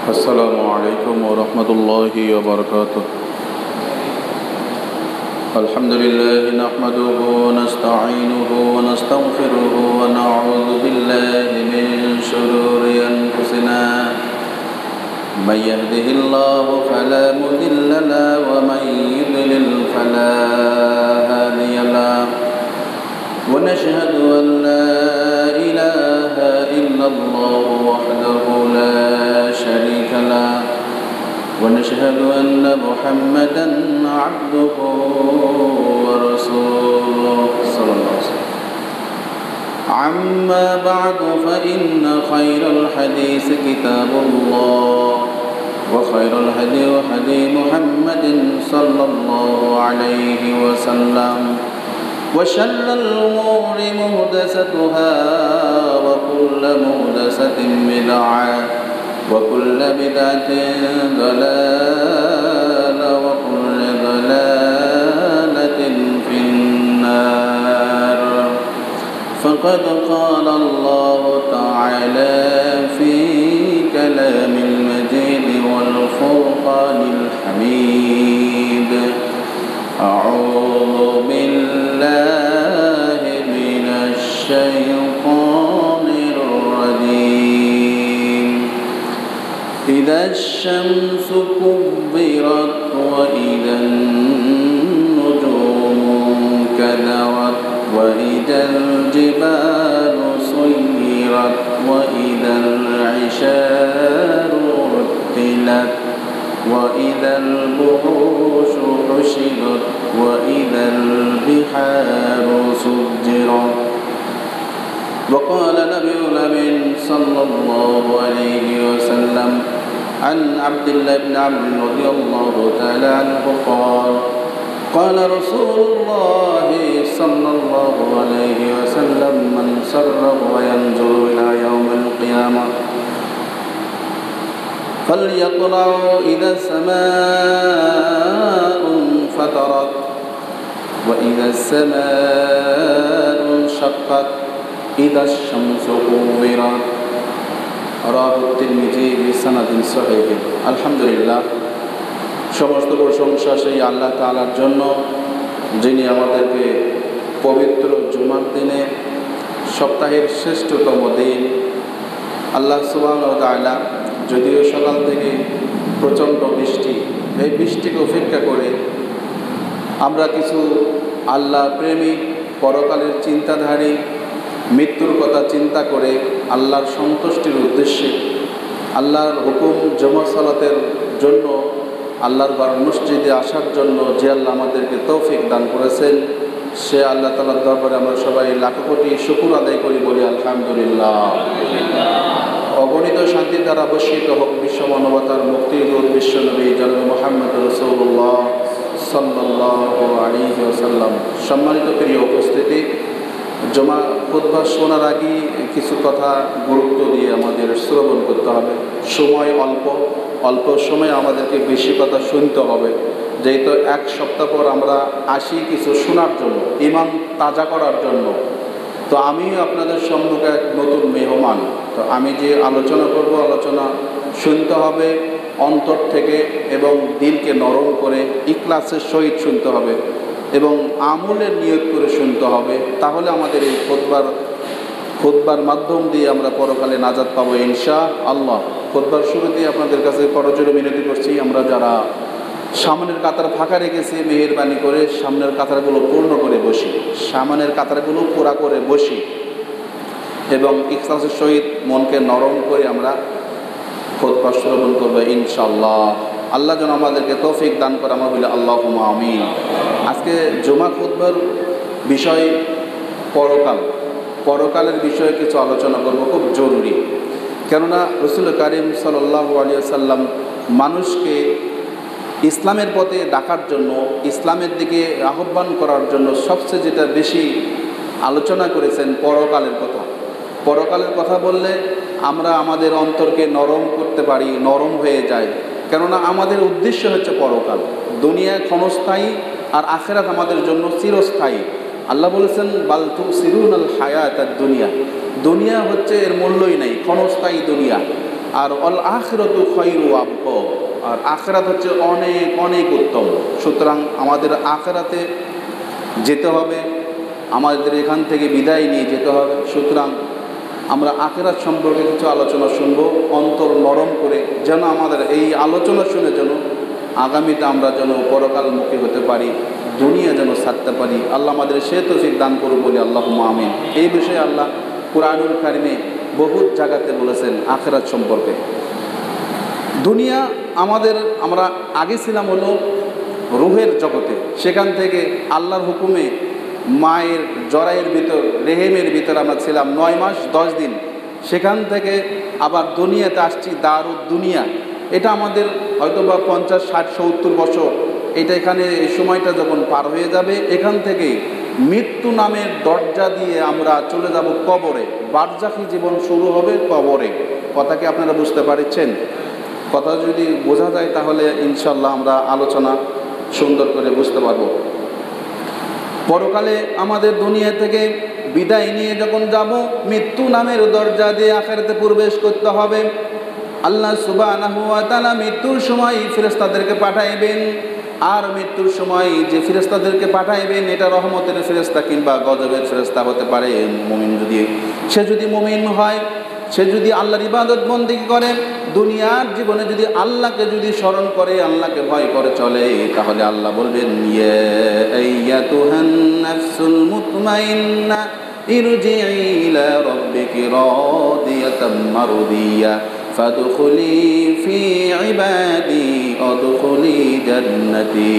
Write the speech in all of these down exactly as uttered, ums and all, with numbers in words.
السلام عليكم ورحمة الله وبركاته. الحمد لله نحمده ونستعينه ونستغفره ونعوذ بالله من شرور أنفسنا من يهده الله فلا مضل له ومن يضلل فلا هادي له ونشهد أن لا إله إلا الله وحده لا شريك له ونشهد أن محمدا عبده ورسوله صلى الله عليه وسلم. عما بعد فإن خير الحديث كتاب الله وخير الهدي هدي محمد صلى الله عليه وسلم وشر الأمور محدثاتها وكل محدثة بدعة وكل بدعة ضلالة وكل ضلالة في النار. فقد قال الله تعالى في كلام المجيد والفرقان الحميد: أعوذ بالله من الشيطان الرجيم. إذا الشمس كبرت وإذا النجوم انكدرت وإذا الجبال سيرت وإذا العشار عطلت وإذا الوحوش حشرت وإذا البحار سجرت. وقال نبي الأمين صلى الله عليه وسلم عن عبد الله بن عمرو رضي الله تعالى عنه قال: قال رسول الله صلى الله عليه وسلم: من سره وينظر إلى يوم القيامة فليقرأ إذا السماء انفطرت وإذا السماء انشقت إذا الشمس كورت. رواه الترمذي بسند صحيح. আলহামদুলিল্লাহ, সমস্ত প্রশংসা সেই আল্লাহ তাআলার জন্য, যিনি আমাদেরকে পবিত্র জুমার দিনে, সপ্তাহের শ্রেষ্ঠতম দিন, আল্লাহ সুবহানাহু ওয়া তাআলা যদিও সকাল থেকে প্রচণ্ড বৃষ্টি, এই বৃষ্টিকে উপেক্ষা করে আমরা কিছু আল্লাহ প্রেমিক, পরকালের চিন্তাধারী, মৃত্যুর কথা চিন্তা করে আল্লাহর সন্তুষ্টির উদ্দেশ্যে আল্লাহর হুকুম জমা সালাতের জন্য, আল্লাহর ঘর মসজিদে আসার জন্য যে আল্লাহ আমাদেরকে তৌফিক দান করেছেন, সে আল্লাহ তাআলার দরবারে আমরা সবাই লাখ কোটি শুকর আদায় করি, বলি আলহামদুলিল্লাহ। অগণিত শান্তির দ্বারা বর্ষিত হোক বিশ্ব মানবতার মুক্তিদূত বিশ্বনবী জনাব মুহাম্মদ রাসূলুল্লাহ সাল্লাল্লাহু আলাইহি ওয়াসাল্লাম। সম্মানিত প্রিয় উপস্থিতি, জমা খুতবা শোনার আগে কিছু কথা গুরুত্ব দিয়ে আমাদের শ্রবণ করতে হবে। সময় অল্প, অল্প সময়ে আমাদেরকে বেশি কথা শুনতে হবে, যেহেতু এক সপ্তাহ পর আমরা আসি কিছু শোনার জন্য, ঈমান তাজা করার জন্য। তো আমিও আপনাদের সম্মুখে এক নতুন মেহমান। তো আমি যে আলোচনা করব, আলোচনা শুনতে হবে অন্তর থেকে এবং দিলকে নরম করে, ইখলাসের সহিত শুনতে হবে এবং আমলের নিয়ত করে শুনতে হবে। তাহলে আমাদের এই খুতবার খুতবার মাধ্যম দিয়ে আমরা পরকালে নাজাত পাবো ইনশাআল্লাহ। খুতবার শুরুতেই আপনাদের কাছে করজোড়ে মিনতি করছি, আমরা যারা সামনের কাতার ফাঁকা রেখেছি, মেহেরবানি করে সামনের কাতারগুলো পূর্ণ করে বসি, সামনের কাতারগুলো পুরা করে বসি এবং ইখলাসের সহিত মনকে নরম করে আমরা খুতবা শ্রবণ করবো ইনশাআল্লাহ। আল্লাহ যেন আমাদেরকে তৌফিক দান করে, আমরা বলি আল্লাহুম্মা আমিন। আজকে জুমা খুতবার বিষয় পরকাল, পরকালের বিষয়ে কিছু আলোচনা করব, খুব জরুরি। কেননা রাসূল কারীম সাল্লাল্লাহু আলাইহি ওয়াসাল্লাম মানুষকে ইসলামের পথে ডাকার জন্য, ইসলামের দিকে আহ্বান করার জন্য সবচেয়ে যেটা বেশি আলোচনা করেছেন পরকালের কথা। পরকালের কথা বললে আমরা আমাদের অন্তরকে নরম করতে পারি, নরম হয়ে যায়। কেননা আমাদের উদ্দেশ্য হচ্ছে পরকাল। দুনিয়া ক্ষণস্থায়ী আর আখিরাত আমাদের জন্য চিরস্থায়ী। আল্লাহ বলেছেন বাল তুসিরুনাল হায়াতাদ দুনিয়া, দুনিয়া হচ্ছে এর মূল্যই নেই, ক্ষণস্থায়ী দুনিয়া। আর অল আখিরাতু খায়রু ওয়া আবকা, আর আখিরাত হচ্ছে অনেক অনেক উত্তম। সুতরাং আমাদের আখিরাতে যেতে হবে, আমাদের এখান থেকে বিদায় নিয়ে যেতে হবে। সুতরাং আমরা আখিরাত সম্পর্কে কিছু আলোচনা শুনব, অন্তর নরম করে, যেন আমাদের এই আলোচনা শুনে যেন আগামীতে আমরা যেন পরকালমুখী হতে পারি, দুনিয়া যেন ছাড়তে পারি। আল্লাহ আমাদের সে তৌফিক দান করুন বলি আল্লাহুম্মা আমিন। এই বিষয়ে আল্লাহ কুরআনুল কারিমে বহুত জায়গাতে বলেছেন আখিরাত সম্পর্কে। দুনিয়া আমাদের, আমরা আগে ছিলাম হলো রুহের জগতে, সেখান থেকে আল্লাহর হুকুমে মায়ের জরায়ের ভিতর, রেহেমের ভিতর আমরা ছিলাম নয় মাস দশ দিন। সেখান থেকে আবার দুনিয়াতে আসছি দারুদ দুনিয়া। এটা আমাদের হয়তো বা পঞ্চাশ ষাট সত্তর বছর, এটা এখানে এই সময়টা যখন পার হয়ে যাবে, এখান থেকে মৃত্যু নামের দরজা দিয়ে আমরা চলে যাব কবরে। বারজাখী জীবন শুরু হবে কবরে। কথা কি আপনারা বুঝতে পারছেন? কথা যদি বোঝা যায় তাহলে ইনশাল্লাহ আমরা আলোচনা সুন্দর করে বুঝতে পারবো। পরকালে আমাদের দুনিয়া থেকে বিদায় নিয়ে যখন যাব, মৃত্যু নামের দরজা দিয়ে আখিরাতে প্রবেশ করতে হবে। আল্লাহ সুবহানাহু ওয়া তাআলা মৃত্যুর সময় ফেরেশতাদেরকে পাঠাইবেন, আর মৃত্যুর সময় যে ফেরেশতাদেরকে পাঠাইবেন এটা রহমতের ফেরেশতা কিংবা গজবের ফেরেশতা হতে পারে। মুমিন যদি, সে যদি মুমিন হয়, সে যদি আল্লাহর ইবাদত বন্দেগী করে, দুনিয়ার জীবনে যদি আল্লাহকে যদি স্মরণ করে, আল্লাহকে ভয় করে চলে, তাহলে আল্লাহ বলবেন ইয়া আইয়াতুহান নাফসুল মুতমাইন্না ইরজিই ইলা রাব্বিকি রাদিয়াতাম মারদিয়া ফাদখুলি ফি ইবাদি আদখুলি জান্নাতি।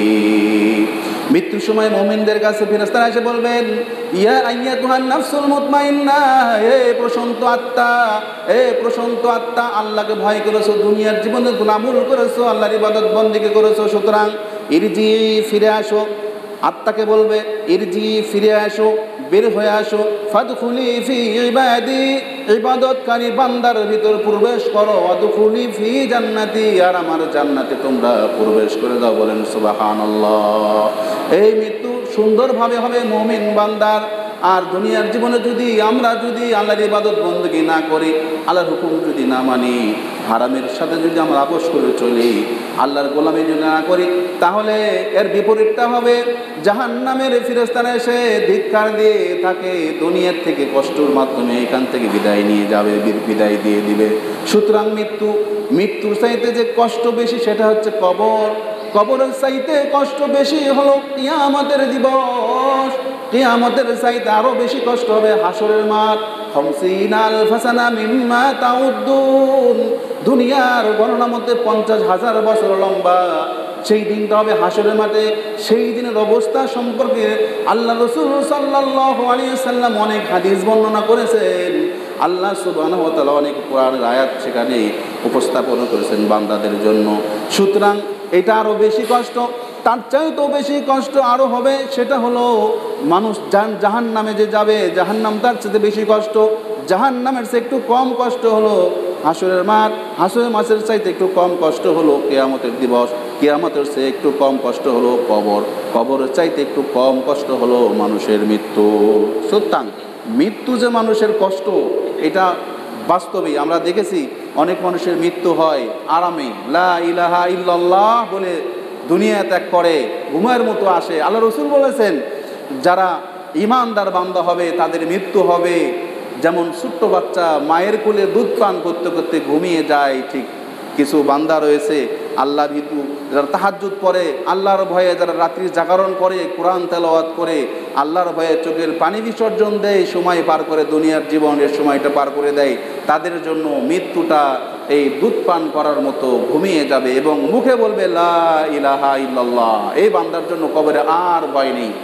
মৃত্যুর সময় মুমিনদের কাছে ফেরেশতারা এসে বলবেন ইয়া আইয়াতুহান নাফসুল মুতমাইন্না, হে প্রশান্ত আত্মা, হে প্রশান্ত আত্মা, আল্লাহকে ভয় করেছো, দুনিয়ার জীবনে গুনাহমূল করেছো, আল্লাহর ইবাদত বন্দেগী করেছো, সুতরাং ইরজি ফিরে আসো। আত্মাকে বলবে ইরজি ফিরে আসো, বের হয়ে আসো, ফাদখুলি ফি ইবাদি, ইবাদতকারী বান্দার ভিতর প্রবেশ করো, ওয়াদখুলি ফি জান্নাতি, আর আমার জান্নাতে তোমরা প্রবেশ করে দাও। বলেন সুবহানাল্লাহ। এই মৃত্যু সুন্দরভাবে হবে মুমিন বান্দার। আর দুনিয়ার জীবনে যদি আমরা যদি আল্লাহর ইবাদত বন্দেগী না করি, আল্লাহর হুকুম যদি না মানি, হারামের সাথে যদি আমরা আপোষ করে চলি, আল্লাহর গোলামি যদি না করি, তাহলে এর বিপরীতটা হবে জাহান্নামের ফেরেশতারা এসে ধিক্কার দিয়ে তাকে দুনিয়ার থেকে কষ্টের মাধ্যমে এখান থেকে বিদায় নিয়ে যাবে, বিদায় দিয়ে দিবে। সুতরাং মৃত্যু, মৃত্যুর চাইতে যে কষ্ট বেশি সেটা হচ্ছে কবর। কবরের চাইতে কষ্ট বেশি হলো কিয়ামতের দিবস। কিয়ামতের চাইতে আরো বেশি কষ্ট হবে হাসরের মাঠ। খামসিনা আলফা সানা মিম্মা তাউদ্দুন, দুনিয়ার গণনা মধ্যে পঞ্চাশ হাজার বছর লম্বা। সেই দিনটা হবে হাসরের মাঠে। সেই দিনের অবস্থা সম্পর্কে আল্লাহ রাসূল সাল্লাল্লাহু আলাইহি সাল্লাম অনেক হাদিস বর্ণনা করেছেন। আল্লাহ সুবহানাহু ওয়া তাআলা অনেক কোরআনের আয়াত সেখানে উপস্থাপন করেছেন বান্দাদের জন্য। সুতরাং এটা আরো বেশি কষ্ট, তার চাইতেও বেশি কষ্ট আরো হবে। সেটা হলো মানুষ জাহান নামে যে যাবে, জাহান নাম তার চেয়ে বেশি কষ্ট। জাহান নামের চেয়ে একটু কম কষ্ট হলো হাসরের মাঠ, হাসরের মাঠের চাইতে একটু কম কষ্ট হলো কিয়ামতের দিবস, কিয়ামতের চেয়ে একটু কম কষ্ট হলো কবর, কবরের চাইতে একটু কম কষ্ট হলো মানুষের মৃত্যু। সুতরাং মৃত্যু যে মানুষের কষ্ট, এটা বাস্তবেই আমরা দেখেছি। অনেক মানুষের মৃত্যু হয় আরামে, লা ইলাহা ইল্লাল্লাহ বলে দুনিয়া ত্যাগ করে, ঘুমের মতো আসে। আল্লাহ রাসূল বলেছেন যারা ঈমানদার বান্দা হবে তাদের মৃত্যু হবে যেমন ছোট্ট বাচ্চা মায়ের কোলে দুধ পান করতে করতে ঘুমিয়ে যায়, ঠিক কিছু বান্দা রয়েছে আল্লাহ ভীতু, যারা তাহাজ্জুদ পড়ে, আল্লাহর ভয়ে যারা রাত্রি জাগরণ করে, কোরআন তেলাওয়াত করে, আল্লাহর ভয়ে চোখের পানি বিসর্জন দেয়, সময় পার করে, দুনিয়ার জীবনের সময়টা পার করে দেয়, তাদের জন্য মৃত্যুটা এই দুধ পান করার মতো ঘুমিয়ে যাবে এবং মুখে বলবে লা ইলাহা ইল্লাল্লাহ। এই বান্দার জন্য কবরে আর ভয় নেই।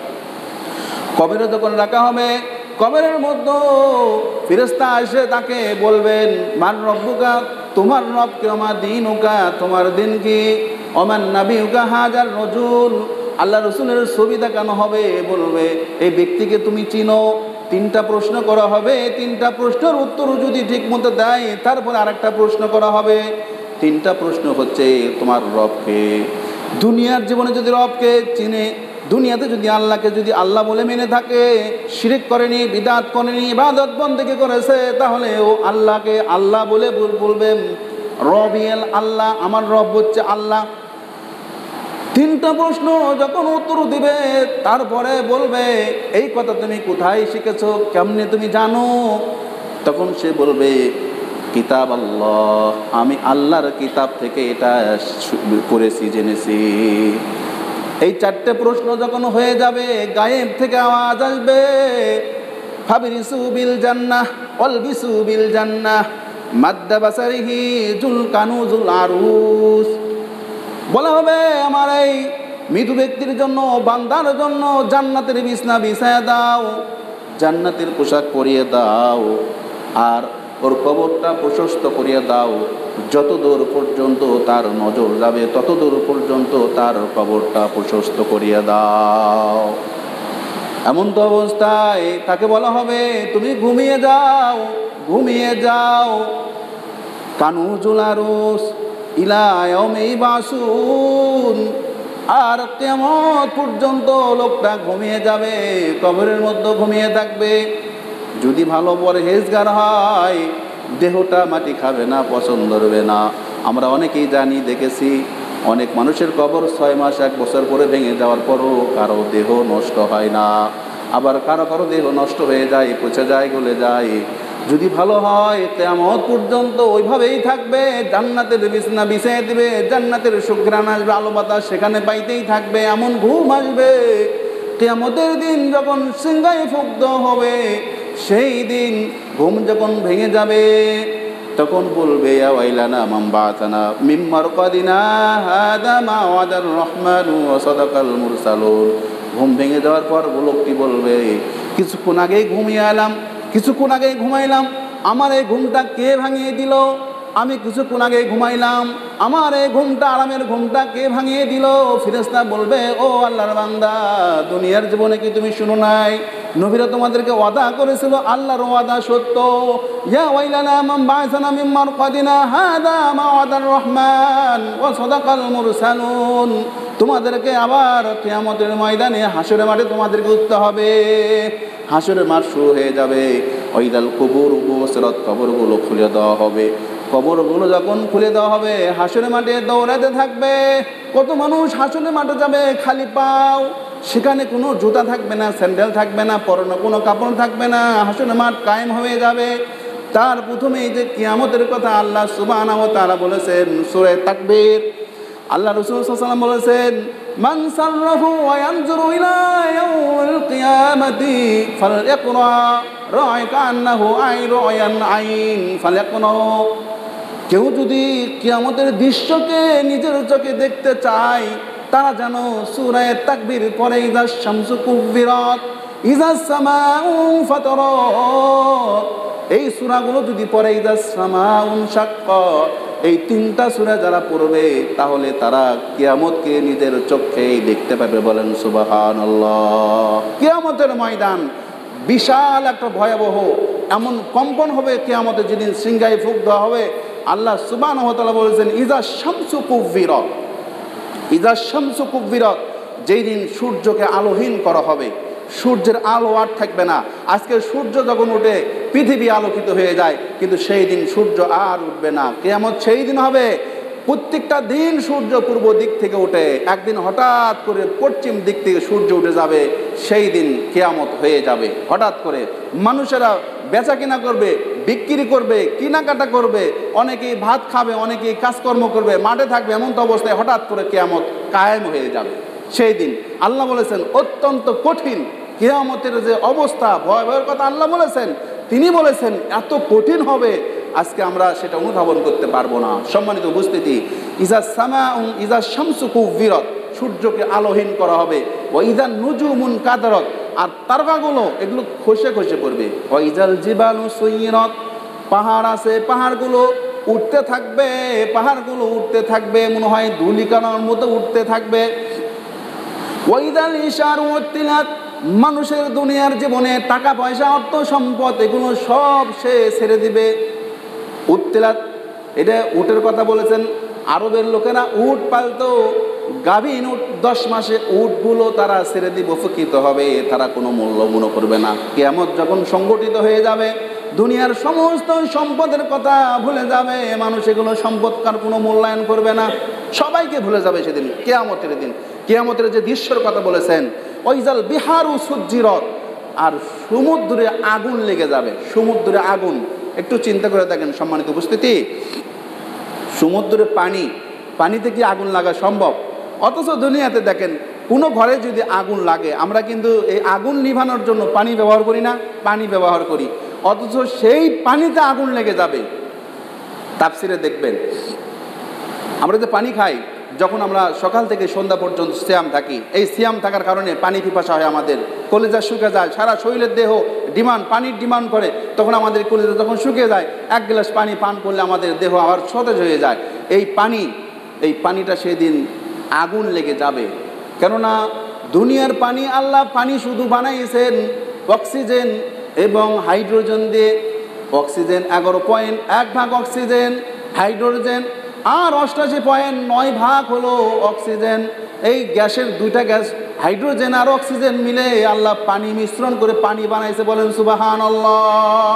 কবরে যখন রাখা হবে, কবরের মধ্যে ফেরেশতা এসে তাকে বলবেন মান রব্বুকা, তোমার রব কে, আমার দিনুকা, তোমার দিন কি, ওমান নাবিউকা হাজার রজুল, আল্লাহ রসুলের ছবি দেখানো হবে, বলবে এই ব্যক্তিকে তুমি চিনো। তিনটা প্রশ্ন করা হবে, তিনটা প্রশ্নের উত্তর যদি ঠিক মতো দেয় তারপর আরেকটা প্রশ্ন করা হবে। তিনটা প্রশ্ন হচ্ছে তোমার রবকে, দুনিয়ার জীবনে যদি রবকে চিনে, দুনিয়াতে যদি আল্লাহকে যদি আল্লাহ বলে মেনে থাকে, শিরক করেনি, বিদআত করেনি, ইবাদত বন্দেগী করেছে, তাহলে ও আল্লাহকে আল্লাহ বলে বলবে রবিয়াল আল্লাহ, আমার রব হচ্ছে আল্লাহ। তিনটা প্রশ্ন যখন উত্তর দিবে তারপরে বলবে এই কথা তুমি কোথায় শিখেছো, কেমনে তুমি জানো? তখন সে বলবে কিতাব আল্লাহ, আমি আল্লাহর কিতাব থেকে এটা করেছি, জেনেছি। এই চারটে প্রশ্ন যখন হয়ে যাবে, গায়েব থেকে আওয়াজ আসবে ফাবিরিসু বিল জান্নাহ ওয়ালবিসু বিল জান্নাহ মাদ্দা বাসারিহি জুল কানুজুল আরুস। বলা হবে আমার এই মৃত ব্যক্তির জন্য, বান্দার জন্য জান্নাতের বিছনা বিছায় দাও, জান্নাতের পোশাক পরিয়ে দাও, আর ওর কবরটা প্রশস্ত করিয়ে দাও। যত দূর পর্যন্ত তার নজর যাবে তত দূর পর্যন্ত তার কবরটা প্রশস্ত করিয়ে দাও। এমন তো অবস্থায় তাকে বলা হবে তুমি ঘুমিয়ে যাও, ঘুমিয়ে যাও। কানুজুল আরুস ইলা ইয়াউমি বাসুন। আর কিয়ামত পর্যন্ত লোকটা ঘুমিয়ে যাবে, কবরের মধ্যে ঘুমিয়ে থাকবে। যদি ভালো পরহেজগার হয় দেহটা মাটি খাবে না, পছন্দ হবে না। আমরা অনেকেই জানি, দেখেছি অনেক মানুষের কবর ছয় মাস এক বছর পরে ভেঙে যাওয়ার পরও কারো দেহ নষ্ট হয় না, আবার কারো কারো দেহ নষ্ট হয়ে যায়, পচে যায়, গলে যায়। যদি ভালো হয় কিয়ামত পর্যন্ত ওইভাবেই থাকবে, জান্নাতের বিছানা বিছিয়ে দিবে, জান্নাতের সুঘ্রাণ আসবে, আলো বাতাস সেখানে পাইতেই থাকবে, এমন ঘুম আসবে। কিয়ামতের দিন যখন সিংহায় ফুক দেওয়া হবে, সেই দিন ঘুম যখন ভেঙে যাবে তখন বলবে ইয়া ওয়াইলানা মান বাআসানা মিন মারকাদিনা হাদা মা ওয়াদার রহমানু ওয়া সাদাকাল মুরসালুন। ঘুম ভেঙে যাওয়ার পর লোকটি বলবে কিছুক্ষণ আগেই ঘুমিয়ে এলাম, কিছুক্ষণ আগেই ঘুমাইলাম, আমার এই ঘুমটা কে ভাঙিয়ে দিল? আমি কিছুক্ষণ আগে ঘুমাইলাম, আমার এই ঘুমটা, আরামের ঘুমটা কে ভাঙিয়ে দিল? ফেরেশতা বলবে ও আল্লাহর বান্দা, দুনিয়ার জীবনে কি তুমি শুনো নাই নবীরা তোমাদেরকে ওয়াদা করেছিল, আল্লাহর ওয়াদা সত্য। ইয়া ওয়াইলানা মান বাআসানা মিন মারকাদিনা হাদা মা ওয়াদার রহমান ওয়া সাদাকাল মুরসালুন। তোমাদেরকে আবার কিয়ামতের ময়দানে হাসরের মাঠে তোমাদেরকে উঠতে হবে। হাসরের মাঠ শুরু হয়ে যাবে। ওয়াইদাল কুবুর বুসরাত, কবরগুলো খুলে দেওয়া হবে। কবরগুলো যখন খুলে দেওয়া হবে হাসরের মাঠে দৌড়াতে থাকবে। কত মানুষ হাসরের মাঠে যাবে খালি পাও, সেখানে কোনো জুতা থাকবে না, স্যান্ডেল থাকবে না, পরনে কোনো কাপড় থাকবে না, হাসরের মাঠ কায়েম হয়ে যাবে। তার প্রথমেই যে কিয়ামতের কথা আল্লাহ সুবহানাহু ওয়া তাআলা বলেছেন সূরা তাকবীর, আল্লাহ রাসূল সাল্লাল্লাহু আলাইহি ওয়াসাল্লাম বলেছেন মান সাররাহু ওয়া ইয়ানজুরু ইলা ইয়াউমিল কিয়ামাতি ফালইকরা রাআকা আন্নাহু আইরুয়ান আইন ফালইকরা। কেউ যদি কিয়ামতের দৃশ্যকে নিজের চোখে দেখতে চায়, তারা যেন সূরা তাকবীর পরে ইযা শামসু কুব্বিরাত ইযা সামাউ ফাতারাত, এই সূরাগুলো যদি পরে ইযা সামাউ শাক্কাত, এই তিনটা সূরা যারা পড়বে তাহলে তারা কিয়ামতকে নিজের চোখেই দেখতে পাবে। বলেন সুবহানাল্লাহ। কিয়ামতের ময়দান বিশাল একটা ভয়াবহ, এমন কম্পন হবে কিয়ামতের যেদিন সিংহায় ফুঁক দেওয়া হবে। আল্লাহ সুবহানাহু ওয়া তাআলা বলেছেন ইযা শামসু কুব্বিরাত, ইযা শামসু কুব্বিরাত, যেই দিন সূর্যকে আলোহীন করা হবে, সূর্যের আলো আর থাকবে না। আজকে সূর্য যখন ওঠে পৃথিবী আলোকিত হয়ে যায়, কিন্তু সেই দিন সূর্য আর উঠবে না। কিয়ামত সেই দিন হবে প্রত্যেকটা দিন সূর্য পূর্ব দিক থেকে ওঠে, একদিন হঠাৎ করে পশ্চিম দিক থেকে সূর্য উঠে যাবে, সেই দিন কিয়ামত হয়ে যাবে। হঠাৎ করে মানুষেরা বেচা কিনা করবে, বিক্রি করবে, কেনাকাটা করবে, অনেকেই ভাত খাবে, অনেকেই কাজকর্ম করবে, মাঠে থাকবে, এমন তো অবস্থায় হঠাৎ করে কিয়ামত কায়েম হয়ে যাবে। সেই দিন আল্লাহ বলেছেন অত্যন্ত কঠিন কিয়ামতের যে অবস্থা, ভয়াবহের কথা আল্লাহ বলেছেন, তিনি বলেছেন এত কঠিন হবে আজকে আমরা সেটা অনুধাবন করতে পারবো না। সম্মানিত উপস্থিতি, ইজা সামাউন ইজা শামসু কুব্বিরাত, সূর্যকে আলোহীন করা হবে। ওয়া ইজা নুজুমুন কাদারাত, আর তারকাগুলো এগুলো খসে খসে পড়বে। ওয়া ইজাল জিবালু সুইরাত, পাহাড় আছে, পাহাড়গুলো উঠতে থাকবে, পাহাড়গুলো উঠতে থাকবে, মনে হয় ধূলিকণার মতো উঠতে থাকবে। ওয়া ইজাল ইশারু উত্তিলাত, মানুষের দুনিয়ার জীবনে টাকা পয়সা অর্থ সম্পদ এগুলো সব সে ছেড়ে দিবে। উত্তিলাত, এটা উটের কথা বলেছেন। আরবের লোকেরা উট পালতো, গাভীন উট দশ মাসে উটগুলো তারা ছেড়ে দিব, উপকৃত হবে, তারা কোনো মূল্য মনে করবে না। কিয়ামত যখন সংগঠিত হয়ে যাবে, দুনিয়ার সমস্ত সম্পদের কথা ভুলে যাবে, মানুষ এগুলো সম্পদকার কোনো মূল্যায়ন করবে না, সবাইকে ভুলে যাবে সেদিন, কিয়ামতের দিন। কিয়ামতের যে দৃশ্যের কথা বলেছেন, ওইজাল বিহারু সুজ্জিরত, আর সমুদ্রে আগুন লেগে যাবে, সমুদ্রে আগুন। একটু চিন্তা করে দেখেন সম্মানিত উপস্থিতি, সমুদ্রে পানি, পানিতে কি আগুন লাগা সম্ভব? অথচ দুনিয়াতে দেখেন কোনো ঘরে যদি আগুন লাগে, আমরা কিন্তু এই আগুন নিভানোর জন্য পানি ব্যবহার করি না, পানি ব্যবহার করি, অথচ সেই পানিতে আগুন লেগে যাবে। তাফসিরে দেখবেন আমরা যে পানি খাই, যখন আমরা সকাল থেকে সন্ধ্যা পর্যন্ত সিয়াম থাকি, এই সিয়াম থাকার কারণে পানি পিপাসা হয়, আমাদের কলিজা শুকে যায়, সারা শরীরের দেহ ডিমান্ড, পানির ডিমান্ড করে, তখন আমাদের কলিজা যখন শুকিয়ে যায়, এক গ্লাস পানি পান করলে আমাদের দেহ আবার সতেজ হয়ে যায়। এই পানি, এই পানিটা সেদিন আগুন লেগে যাবে। কেননা দুনিয়ার পানি, আল্লাহ পানি শুধু বানাইছেন অক্সিজেন এবং হাইড্রোজেন দিয়ে। অক্সিজেন এগারো পয়েন্ট এক ভাগ অক্সিজেন, হাইড্রোজেন আর অষ্টাশি পয়েন্ট নয় ভাগ হলো অক্সিজেন। এই গ্যাসের দুইটা গ্যাস হাইড্রোজেন আর অক্সিজেন মিলে আল্লাহ পানি মিশ্রণ করে পানি বানাইছে, বলেন সুবহানাল্লাহ।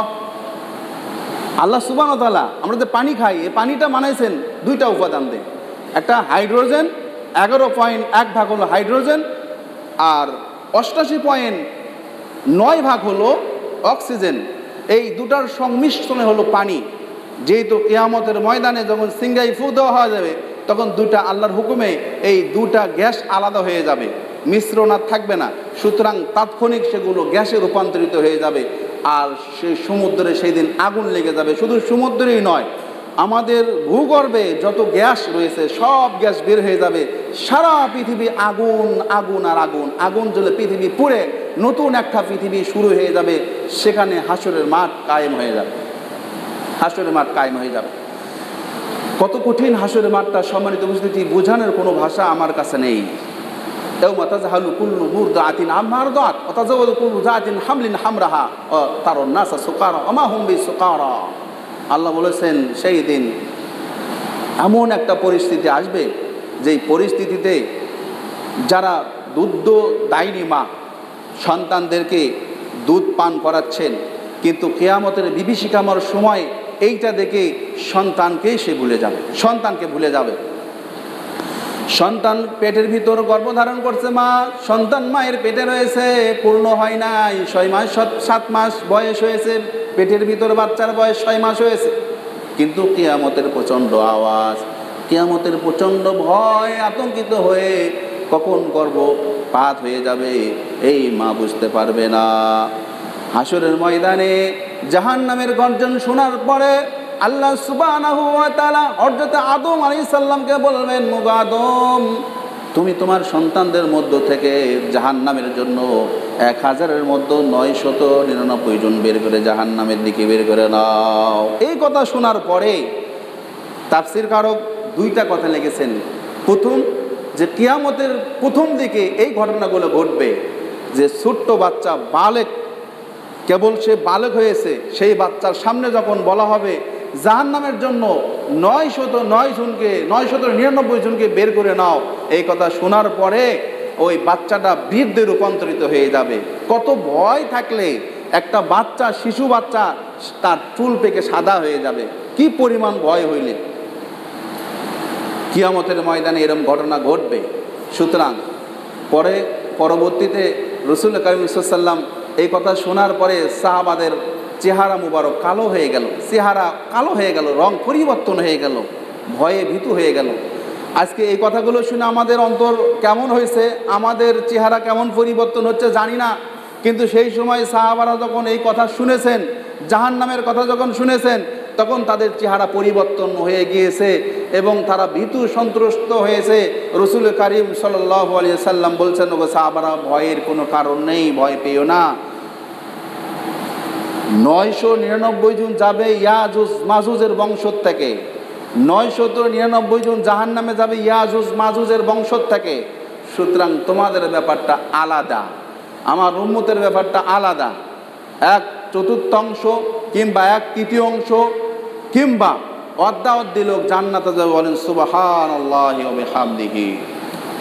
আল্লাহ সুবহানাহু ওয়া তাআলা আমরা যে পানি খাই, এই পানিটা বানাইছেন দুইটা উপাদান দিয়ে, একটা হাইড্রোজেন, এগারো পয়েন্ট এক ভাগ হলো হাইড্রোজেন, আর অষ্টাশি পয়েন্ট নয় ভাগ হলো অক্সিজেন। এই দুটার সংমিশ্রণে হলো পানি। যেহেতু কিয়ামতের ময়দানে যখন সিংগাই ফু দেওয়া হয়ে যাবে, তখন দুটা আল্লাহর হুকুমে এই দুটা গ্যাস আলাদা হয়ে যাবে, মিশ্রণ আর থাকবে না, সুতরাং তাৎক্ষণিক সেগুলো গ্যাসে রূপান্তরিত হয়ে যাবে। আর সেই সমুদ্রে সেই দিন আগুন লেগে যাবে। শুধু সমুদ্রেই নয়, আমাদের ভূগর্ভে যত গ্যাস রয়েছে সব গ্যাস বের হয়ে যাবে, সারা পৃথিবী আগুন আগুন আর আগুন, আগুন জ্বলে পৃথিবী পুড়ে নতুন একটা পৃথিবী শুরু হয়ে যাবে। সেখানে হাসরের মাঠ কায়েম হয়ে যাবে, হাসরের মাঠ কায়েম হয়ে যাবে। কত কঠিন হাসরের মাঠটা সম্মানিত উপস্থিতি, বোঝানোর কোনো ভাষা আমার কাছে নেই। ইয়াউমা তাযহালু কুল্লু মুরদিআতিন আম্মা আরদাত ওয়া তাযাওয়ালু কুল্লু যাতিন হামলিন হামরাহা ওয়া তারান নাসা সুকারা ওয়া মা হুম বিসুকারা। আল্লাহ বলেছেন সেই দিন এমন একটা পরিস্থিতি আসবে, যেই পরিস্থিতিতে যারা দুধ দায়নি মা সন্তানদেরকে দুধ পান করাচ্ছেন, কিন্তু কিয়ামতের বিভীষিকাময় সময় এইটা দেখে সন্তানকেই সে ভুলে যাবে, সন্তানকে ভুলে যাবে। সন্তান পেটের ভিতর গর্ভধারণ করছে মা, সন্তান মায়ের পেটে রয়েছে, পূর্ণ হয় নাই, ছয় মাস সাত মাস বয়স হয়েছে, পেটের ভিতর বাচ্চার বয়স ছয় মাস হয়েছে, কিন্তু কিয়ামতের প্রচণ্ড আওয়াজ, কিয়ামতের প্রচণ্ড ভয়, আতঙ্কিত হয়ে কখন গর্ভপাত হয়ে যাবে এই মা বুঝতে পারবে না। হাসরের ময়দানে জাহান্নামের গর্জন শোনার পরে আল্লাহ সুবহানাহু ওয়া তাআলা হযরত আদম আলাইহিস সালামকে বলবেন, মুগা আদম, তুমি তোমার সন্তানদের মধ্য থেকে জাহান্নামের জন্য এক হাজারের মধ্যে নয় শত নিরানব্বই জন বের করে জাহান্নামের দিকে বের করে নাও। এই কথা শোনার পরে তাফসীরকারক দুইটা কথা লিখেছেন। প্রথম, যে কিয়ামতের প্রথম দিকে এই ঘটনাগুলো ঘটবে, যে ছোট্ট বাচ্চা বালেক, কেবল সে বালেক হয়েছে, সেই বাচ্চার সামনে যখন বলা হবে জাহান্নামের জন্য নয় শত নয় জনকে নয় শত নিরানব্বই জনকে বের করে নাও, এই কথা শোনার পরে ওই বাচ্চাটা বীরদের রূপান্তরিত হয়ে যাবে। কত ভয় থাকলে একটা বাচ্চা, শিশু বাচ্চা, তার চুল পেকে সাদা হয়ে যাবে, কি পরিমাণ ভয় হইলে কিয়ামতের ময়দানে এরকম ঘটনা ঘটবে। সুতরাং পরে পরবর্তীতে রাসূল কারীম সাল্লাল্লাহু আলাইহি ওয়াসাল্লাম এই কথা শোনার পরে সাহাবাদের চেহারা মুবারক কালো হয়ে গেল, চেহারা কালো হয়ে গেল, রং পরিবর্তন হয়ে গেল, ভয়ে ভীতু হয়ে গেল। আজকে এই কথাগুলো শুনে আমাদের অন্তর কেমন হয়েছে, আমাদের চেহারা কেমন পরিবর্তন হচ্ছে জানি না, কিন্তু সেই সময় সাহাবারা যখন এই কথা শুনেছেন, জাহান্নামের কথা যখন শুনেছেন, তখন তাদের চেহারা পরিবর্তন হয়ে গিয়েছে এবং তারা ভীতু সন্ত্রস্ত হয়েছে। রাসূল কারীম সাল্লাল্লাহু আলাইহি সাল্লাম বলছেন, ওগো সাহাবারা, ভয়ের কোনো কারণ নেই, ভয় পেও না। নয়শো নিরানব্বই জন যাবে ইয়াজুজ মাজুজের বংশ থেকে, নয়শত নিরানব্বই জন জাহান্নামে যাবে ইয়াজুজ মাজুজের বংশ থেকে। সুতরাং তোমাদের ব্যাপারটা আলাদা, আমার উম্মতের ব্যাপারটা আলাদা। এক চতুর্থাংশ কিংবা এক তৃতীয় অংশ কিংবা অর্ধা অর্ধি লোক জান্নাতে যাবে, বলেন সুবহানাল্লাহি ওয়া বিহামদিহি।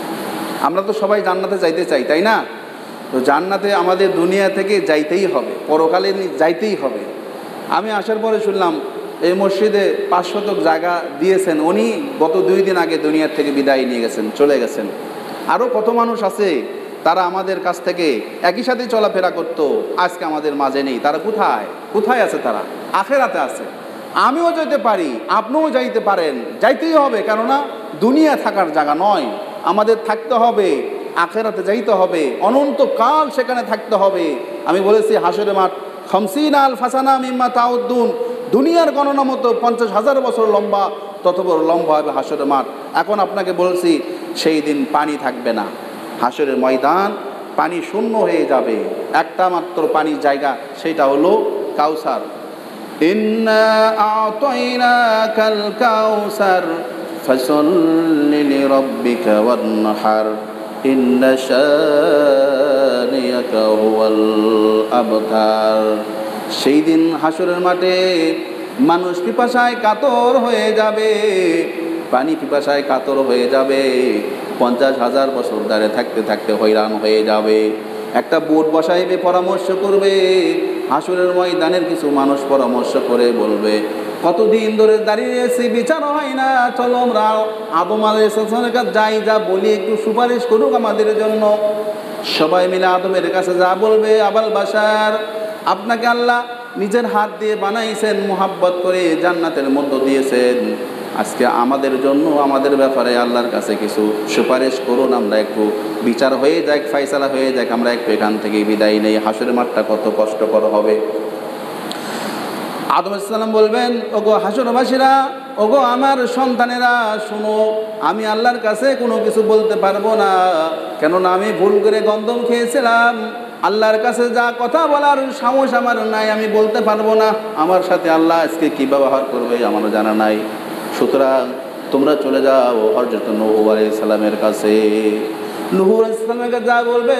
আমরা তো সবাই জান্নাতে যাইতে চাই, তাই না? তো জান্নাতে আমাদের দুনিয়া থেকে যাইতেই হবে, পরকালে যাইতেই হবে। আমি আসার পরে শুনলাম এই মসজিদে পাঁচ শতক জায়গা দিয়েছেন, উনি গত দুই দিন আগে দুনিয়ার থেকে বিদায় নিয়ে গেছেন, চলে গেছেন। আরও কত মানুষ আছে তারা আমাদের কাছ থেকে একই সাথেই চলাফেরা করতো, আজকে আমাদের মাঝে নেই। তারা কোথায় কোথায় আছে? তারা আখেরাতে আছে। আমিও যেতে পারি, আপনিও যাইতে পারেন, যাইতেই হবে। কেননা দুনিয়া থাকার জায়গা নয়, আমাদের থাকতে হবে আখেরাতে, যাইতে হবে অনন্তকাল, সেখানে থাকতে হবে। আমি বলেছি হাসরের মাঠ খামসিন আল ফাসানা মিম্মা তাউদ্দুন, দুনিয়ার গণনা মতো পঞ্চাশ হাজার বছর লম্বা, তত বড় লম্বা হবে হাসরের মাঠ। এখন আপনাকে বলছি সেই দিন পানি থাকবে না, হাসরের ময়দান পানি শূন্য হয়ে যাবে। একটা মাত্র পানির জায়গা, সেটা হলো কাউসার। ইন্না আ'তাইনাকাল কাউসার ফাসাল্লি লিরাব্বিকা ওয়ানহার ইন্না শানিয়াকা হুয়াল আবতার। সেই দিন হাসরের মাঠে মানুষ পিপাসায় কাতর হয়ে যাবে, পানি পিপাসায় কাতর হয়ে যাবে, পঞ্চাশ হাজার বছর দাঁড়িয়ে থাকতে থাকতে হয়রান হয়ে যাবে। একটা বোট বসাইবে, পরামর্শ করবে। হাসরের ময়দানের কিছু মানুষ পরামর্শ করে বলবে, কতদিন ধরে দাঁড়িয়ে আছি, বিচার হয় না, চলো আমরা আদম আলাইহিস সালামের কাছে যাই, যা বলি একটু সুপারিশ করুক আমাদের জন্য। সবাই মিলে আদমের কাছে যা বলবে, আবাল বাশার, আপনাকে আল্লাহ নিজের হাত দিয়ে বানাইছেন, মোহাব্বত করে জান্নাতের মধ্য দিয়েছেন, আজকে আমাদের জন্য আমাদের ব্যাপারে আল্লাহর কাছে কিছু সুপারিশ করুন, আমরা একটু বিচার হয়ে যাক, ফায়সালা হয়ে যাক, আমরা একটু এখান থেকে বিদায় নেই। হাসরের মাঠটা কত কষ্টকর হবে। আদম আলাইহিস সালাম বলবেন, ওগো হাসরবাসীরা, ওগো আমার সন্তানেরা, শুনো, আমি আল্লাহর কাছে কোনো কিছু বলতে পারবো না, কেননা আমি ভুল করে গন্ধম খেয়েছিলাম। আল্লাহর কাছে যা কথা বলার সাহস আমার নাই, আমি বলতে পারবো না। আমার সাথে আল্লাহ আজকে কী ব্যবহার করবে আমারও জানা নাই। সুতরাং তোমরা চলে যাও হযরত নূহ আলাইহিস সালামের কাছে। নূহ আলাইহিস সালামের কাছে যা বলবে,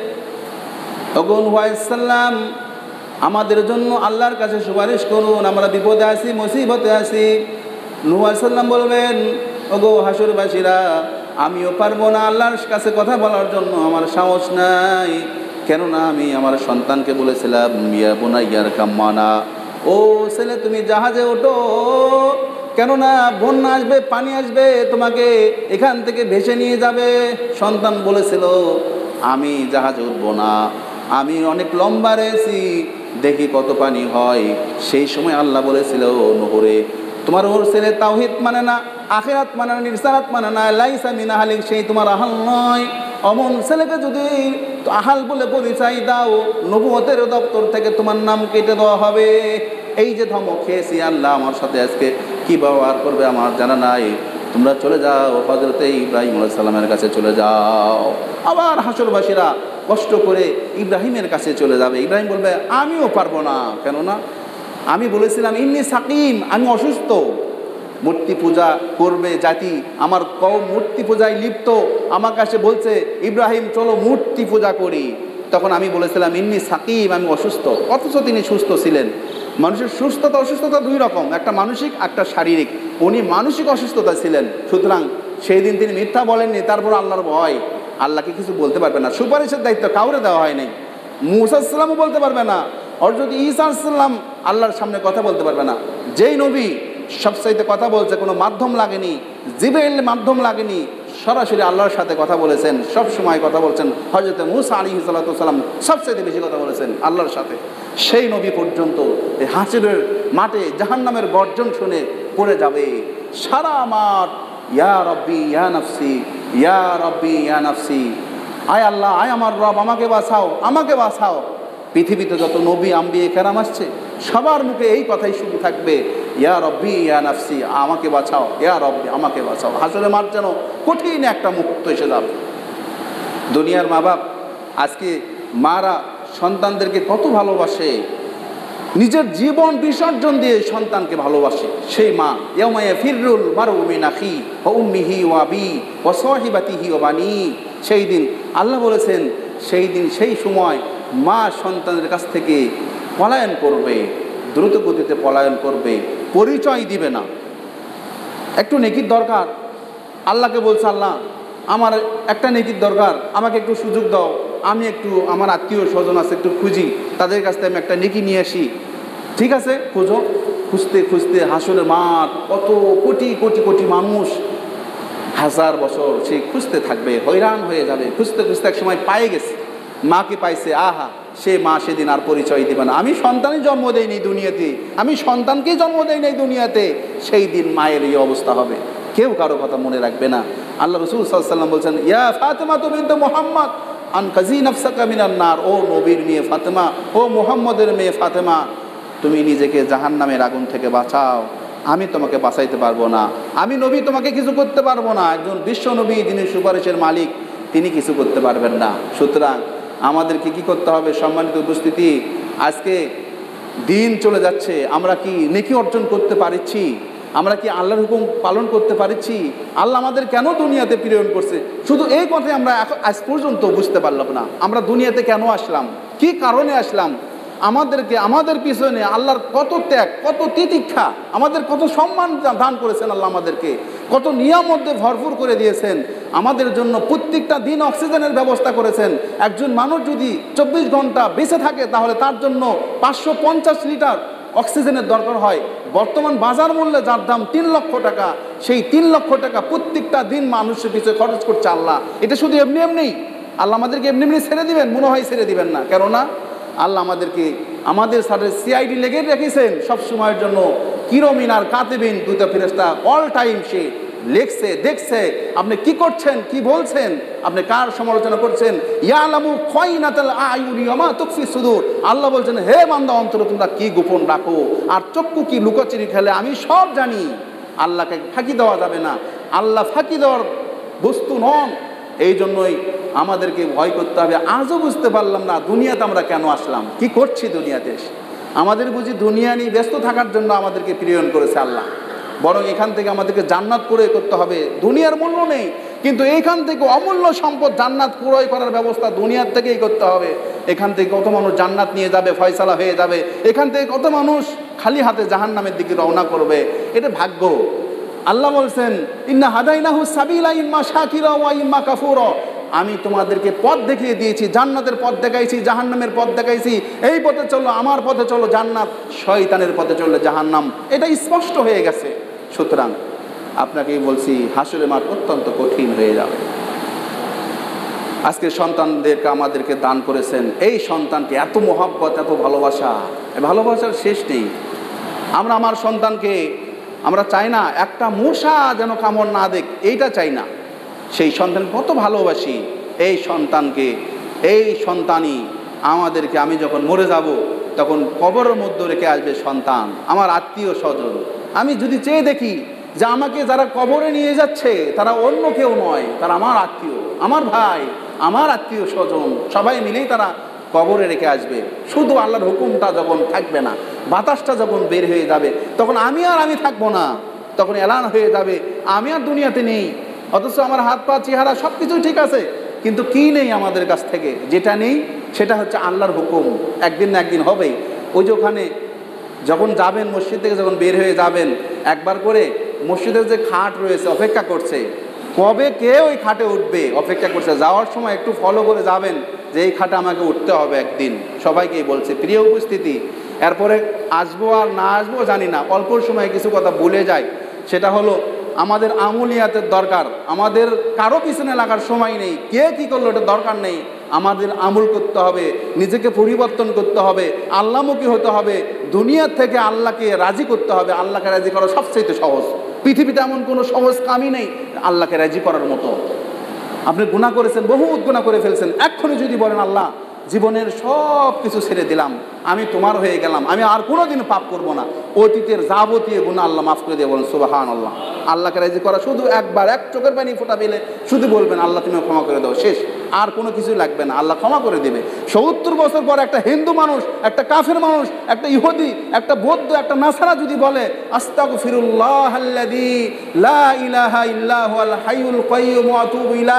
ওগো নূহ আলাইহিস সালাম, আমাদের জন্য আল্লাহর কাছে সুপারিশ করুন, আমরা বিপদে আছি, মুসিবতে আছি। নূহ আলাইহিস সালাম বলবেন, ওগো হাসরবাসীরা, আমিও পারবো না আল্লাহর কাছে কথা বলার জন্য, আমার সাহস নাই। কেননা আমি আমার সন্তানকে বলেছিলাম, ইয়া বুনাইয়া ইরকাম মানা, ও ছেলে তুমি জাহাজে ওঠো, কেননা বন্যা আসবে, পানি আসবে, তোমাকে এখান থেকে ভেসে নিয়ে যাবে। সন্তান বলেছিল, আমি জাহাজে উঠবো না, আমি অনেক লম্বা রয়েছি, দেখি কত পানি হয়। সেই সময় আল্লাহ বলেছিল, নূহ রে, তোমার ওর ছেলে তাওহীদ মানে না, আখিরাত মানে না, রিসালাত মানে না, লাইসা মিন আহলিক, সেই তোমার আহাল নয়। অমন ছেলেকে যদি আহাল বলে পরিচয় দাও, নবুয়তের দপ্তর থেকে তোমার নাম কেটে দেওয়া হবে। এই যে ধমক খেয়েছি, আল্লাহ আমার সাথে আজকে কী ব্যবহার করবে আমার জানা নাই। তোমরা চলে যাও হযরত ইব্রাহিম আলাইহিস সালামের কাছে চলে যাও। আবার হাসরবাসীরা কষ্ট করে ইব্রাহিমের কাছে চলে যাবে। ইব্রাহিম বলবে, আমিও পারবো না, কেননা আমি বলেছিলাম ইন্নী সাকিম, আমি অসুস্থ। মূর্তি পূজা করবে জাতি, আমার কওম মূর্তি পূজায় লিপ্ত, আমার কাছে বলছে, ইব্রাহিম চলো মূর্তি পূজা করি। তখন আমি বলেছিলাম ইন্নী সাকিম, আমি অসুস্থ। অথচ তিনি সুস্থ ছিলেন। মানুষের সুস্থতা অসুস্থতা দুই রকম, একটা মানসিক, একটা শারীরিক। উনি মানসিক অসুস্থতা ছিলেন, সুতরাং সেই দিন তিনি মিথ্যা বলেননি। তারপর আল্লাহর ভয়, আল্লাহকে কিছু বলতে পারবে না, সুপারিশের দায়িত্ব কাউরে দেওয়া হয়নি। মূসা আলাইহিস সালামও বলতে পারবে না, হযরত ঈসা আলাইহিস সালাম আল্লাহর সামনে কথা বলতে পারবে না। যেই নবী সবচাইতে কথা বলছে, কোনো মাধ্যম লাগেনি, জিবরাইল মাধ্যম লাগেনি, সরাসরি আল্লাহর সাথে কথা বলেছেন, সব সময় কথা বলছেন। হযরত মূসা আলাইহিস সালাম সবচাইতে বেশি কথা বলেছেন আল্লাহর সাথে। সেই নবী পর্যন্ত এই হাসরের মাঠে জাহান্নামের গর্জন শুনে পড়ে যাবে। সারা মাঠ ইয়া রব্বি ইয়া নাফসি, ইয়া রব্বি ইয়া নাফসি, আয় আল্লাহ, আয় আমার রব, আমাকে বাঁচাও, আমাকে বাঁচাও। পৃথিবীতে যত নবী আম্বিয়ে কেরাম আসছে, সবার মুখে এই কথাই শুধু থাকবে, ইয়া রব্বি ইয়া নাফসি, আমাকে বাঁচাও, ইয়া রব্বি আমাকে বাঁচাও। হাসরের মাঠ যেন কঠিন একটা মুহূর্ত এসে যাবে। দুনিয়ার মা বাপ, আজকে মারা সন্তানদেরকে কত ভালোবাসে, নিজের জীবন বিসর্জন দিয়ে সন্তানকে ভালোবাসে। সেই মা, ইয়াউমা ইয়াফিরুল মারউ মিন আখি ওয়া উম্মিহি ওয়া আবি ওয়া সাহিবাতিহি ওয়া বানি, সেই দিন আল্লাহ বলেছেন, সেই দিন সেই সময় মা সন্তানের কাছ থেকে পলায়ন করবে, দ্রুত গতিতে পলায়ন করবে, পরিচয় দিবে না। একটু নেকির দরকার। আল্লাহকে বলছে, আল্লাহ আমার একটা নেকির দরকার, আমাকে একটু সুযোগ দাও, আমি একটু আমার আত্মীয় স্বজন আছে একটু খুঁজি, তাদের কাছ থেকে আমি একটা নেকি নিয়ে আসি। ঠিক আছে, খুঁজো। খুঁজতে খুঁজতে হাসরের মাঠ, কত কোটি কোটি কোটি মানুষ, হাজার বছর সে খুঁজতে থাকবে, হয়রান হয়ে যাবে। খুঁজতে খুঁজতে এক সময় পায়ে গেছে, মাকে পাইছে। আহা, সে মা সেদিন আর পরিচয় দিবে না, আমি সন্তানই জন্ম দেয়নি দুনিয়াতে, আমি সন্তানকেই জন্ম দেয় নাই দুনিয়াতে। সেই দিন মায়ের এই অবস্থা হবে, কেউ কারো কথা মনে রাখবে না। আল্লাহ রাসূল সাল্লাল্লাহু আলাইহি ওয়াসাল্লাম বলছেন, ইয়া ফাতেমা বিনত মুহাম্মদ আনকাজি নাফসাকা মিনান নার, ও নবীর মেয়ে ফাতেমা, ও মুহাম্মদের মেয়ে ফাতেমা, তুমি নিজেকে জাহান্নামের আগুন থেকে বাঁচাও, আমি তোমাকে বাঁচাইতে পারবো না, আমি নবী তোমাকে কিছু করতে পারবো না। একজন বিশ্ব নবী, যিনি সুপারিশের মালিক, তিনি কিছু করতে পারবেন না। সুতরাং আমাদেরকে কি করতে হবে? সম্মানিত উপস্থিতি, আজকে দিন চলে যাচ্ছে, আমরা কি নেকি অর্জন করতে পারছি? আমরা কি আল্লাহর হুকুম পালন করতে পারছি? আল্লাহ আমাদের কেন দুনিয়াতে প্রেরণ করছে? শুধু এই কথাই আমরা আজ পর্যন্ত বুঝতে পারলাম না। আমরা দুনিয়াতে কেন আসলাম, কি কারণে আসলাম, আমাদেরকে আমাদের পিছনে আল্লাহর কত ত্যাগ, কত তিতিক্ষা, আমাদের কত সম্মান দান করেছেন আল্লাহ, আমাদেরকে কত নিয়ামতে ভরপুর করে দিয়েছেন, আমাদের জন্য প্রত্যেকটা দিন অক্সিজেনের ব্যবস্থা করেছেন। একজন মানুষ যদি চব্বিশ ঘন্টা বেঁচে থাকে তাহলে তার জন্য পাঁচশো পঞ্চাশ লিটার অক্সিজেনের দরকার হয়। বর্তমান বাজার মূল্যে যার দাম তিন লক্ষ টাকা, সেই তিন লক্ষ টাকা প্রত্যেকটা দিন মানুষের পিছনে খরচ করছে আল্লাহ। এটা শুধু এমনি এমনি আল্লাহ আমাদেরকে এমনি এমনি ছেড়ে দিবেন? মনে হয় ছেড়ে দিবেন না। কেননা আল্লাহ আমাদেরকে আমাদের সাথে সিআইডি লেগে রেখেছেন সব সময়ের জন্য। কিরমিন আর কাতিবিন, দুটো ফেরেশতা অল টাইম সে লেখছে, দেখছে আপনি কি করছেন, কি বলছেন, আপনি কার সমালোচনা করছেন। ইয়ালামু খায়নাতাল আয়ুনি ওয়া মা তুখফি সুদূর, আল্লাহ বলছেন, হে বান্দা অন্তর তোমরা কি গোপন রাখো আর চক্ষু কি লুকোচুরি খেলে, আমি সব জানি। আল্লাহকে ফাঁকি দেওয়া যাবে না, আল্লাহ ফাঁকি দেওয়ার বস্তু নন। এই জন্যই আমাদেরকে ভয় করতে হবে। আজও বুঝতে পারলাম না দুনিয়াতে আমরা কেন আসলাম, কি করছি দুনিয়াতে। আমাদের বুঝি দুনিয়া নিয়ে ব্যস্ত থাকার জন্য আমাদেরকে প্রেরণ করেছে আল্লাহ? বরং এখান থেকে আমাদেরকে জান্নাত ক্রয় করতে হবে। দুনিয়ার মূল্য নেই, কিন্তু এইখান থেকে অমূল্য সম্পদ জান্নাত ক্রয় করার ব্যবস্থা দুনিয়ার থেকেই করতে হবে। এখান থেকে কত মানুষ জান্নাত নিয়ে যাবে, ফয়সালা হয়ে যাবে। এখান থেকে কত মানুষ খালি হাতে জাহান্নামের দিকে রওনা করবে। এটা ভাগ্য। আল্লাহ বলছেন, ইন্না হাদাইনাহু সাবিলা ইম্মা শাকিরা ওয়া ইম্মা কাফুরা, আমি তোমাদেরকে পথ দেখিয়ে দিয়েছি, জান্নাতের পথ দেখাইছি, জাহান্নামের পথ দেখাইছি। এই পথে চলো, আমার পথে চলো জান্নাত, শয়তানের পথে চললে জাহান্নাম। এটা স্পষ্ট হয়ে গেছে। সুতরাং আপনাকেই বলছি, হাসরের মাঠ অত্যন্ত কঠিন হয়ে যাবে। আজকে সন্তানদেরকে আমাদেরকে দান করেছেন, এই সন্তানকে এত মহব্বত, এত ভালোবাসা, ভালোবাসার শেষ নেই। আমরা আমার সন্তানকে আমরা চাই না একটা মশা যেন কামড় না দেখ, এইটা চাই না। সেই সন্তান কত ভালোবাসি, এই সন্তানকে, এই সন্তানই আমাদেরকে, আমি যখন মরে যাব তখন কবরের মধ্যে রেখে আসবে সন্তান, আমার আত্মীয় স্বজন। আমি যদি চেয়ে দেখি যে আমাকে যারা কবরে নিয়ে যাচ্ছে তারা অন্য কেউ নয়, তারা আমার আত্মীয়, আমার ভাই, আমার আত্মীয় স্বজন, সবাই মিলেই তারা কবরে রেখে আসবে। শুধু আল্লাহর হুকুমটা যখন থাকবে না, বাতাসটা যখন বের হয়ে যাবে, তখন আমি আর আমি থাকবো না, তখন এলান হয়ে যাবে আমি আর দুনিয়াতে নেই। অথচ আমার হাত পা চেহারা সব কিছুই ঠিক আছে, কিন্তু কি নেই আমাদের কাছ থেকে? যেটা নেই সেটা হচ্ছে আল্লাহর হুকুম। একদিন না একদিন হবেই। ওই যে ওখানে যখন যাবেন, মসজিদ থেকে যখন বের হয়ে যাবেন, একবার করে মসজিদের যে খাট রয়েছে অপেক্ষা করছে, কবে কে ওই খাটে উঠবে অপেক্ষা করছে। যাওয়ার সময় একটু ফলো করে যাবেন যে এই খাটে আমাকে উঠতে হবে একদিন। সবাইকেই বলছে। প্রিয় উপস্থিতি, এরপরে আসবো আর না আসবো জানি না, অল্প সময় কিছু কথা ভুলে যায়। সেটা হলো আমাদের আমুলিয়াতের দরকার। আমাদের কারো পিছনে লাগার সময় নেই, কে কী করলো এটা দরকার নেই। আমাদের আমল করতে হবে, নিজেকে পরিবর্তন করতে হবে, আল্লাহমুখী হতে হবে, দুনিয়ার থেকে আল্লাহকে রাজি করতে হবে। আল্লাহকে রাজি করা সবচেয়ে সহজ। পৃথিবীতে এমন কোনো সহজ কামই নেই আল্লাহকে রাজি করার মতো। আপনি গুনাহ করেছেন, বহুত গুনাহ করে ফেলছেন, এক্ষুনি যদি বলেন আল্লাহ জীবনের সব কিছু ছেড়ে দিলাম, আমি তোমার হয়ে গেলাম, আমি আর কোনো দিন পাপ করবো না, অতীতের যাবতীয় গুনাহ আল্লাহ মাফ করে দিয়ে বলেন সুবহানাল্লাহ। আল্লাহকে রাজি করা শুধু একবার, এক চোখের পানি ফোঁটা পেলে শুধু বলবেন আল্লাহ তুমি ক্ষমা করে দাও, শেষ। আর কোনো কিছুই লাগবে না, আল্লাহ ক্ষমা করে দেবে। সত্তর বছর পর একটা হিন্দু মানুষ, একটা কাফের মানুষ, একটা ইহুদি, একটা বৌদ্ধ, একটা নাসারা যদি বলে আস্তাগফিরুল্লাহ আল্লাযী লা ইলাহা ইল্লা হুয়াল হাইয়ুল কাইয়্যুম ওয়া আতুবু ইলাইহি,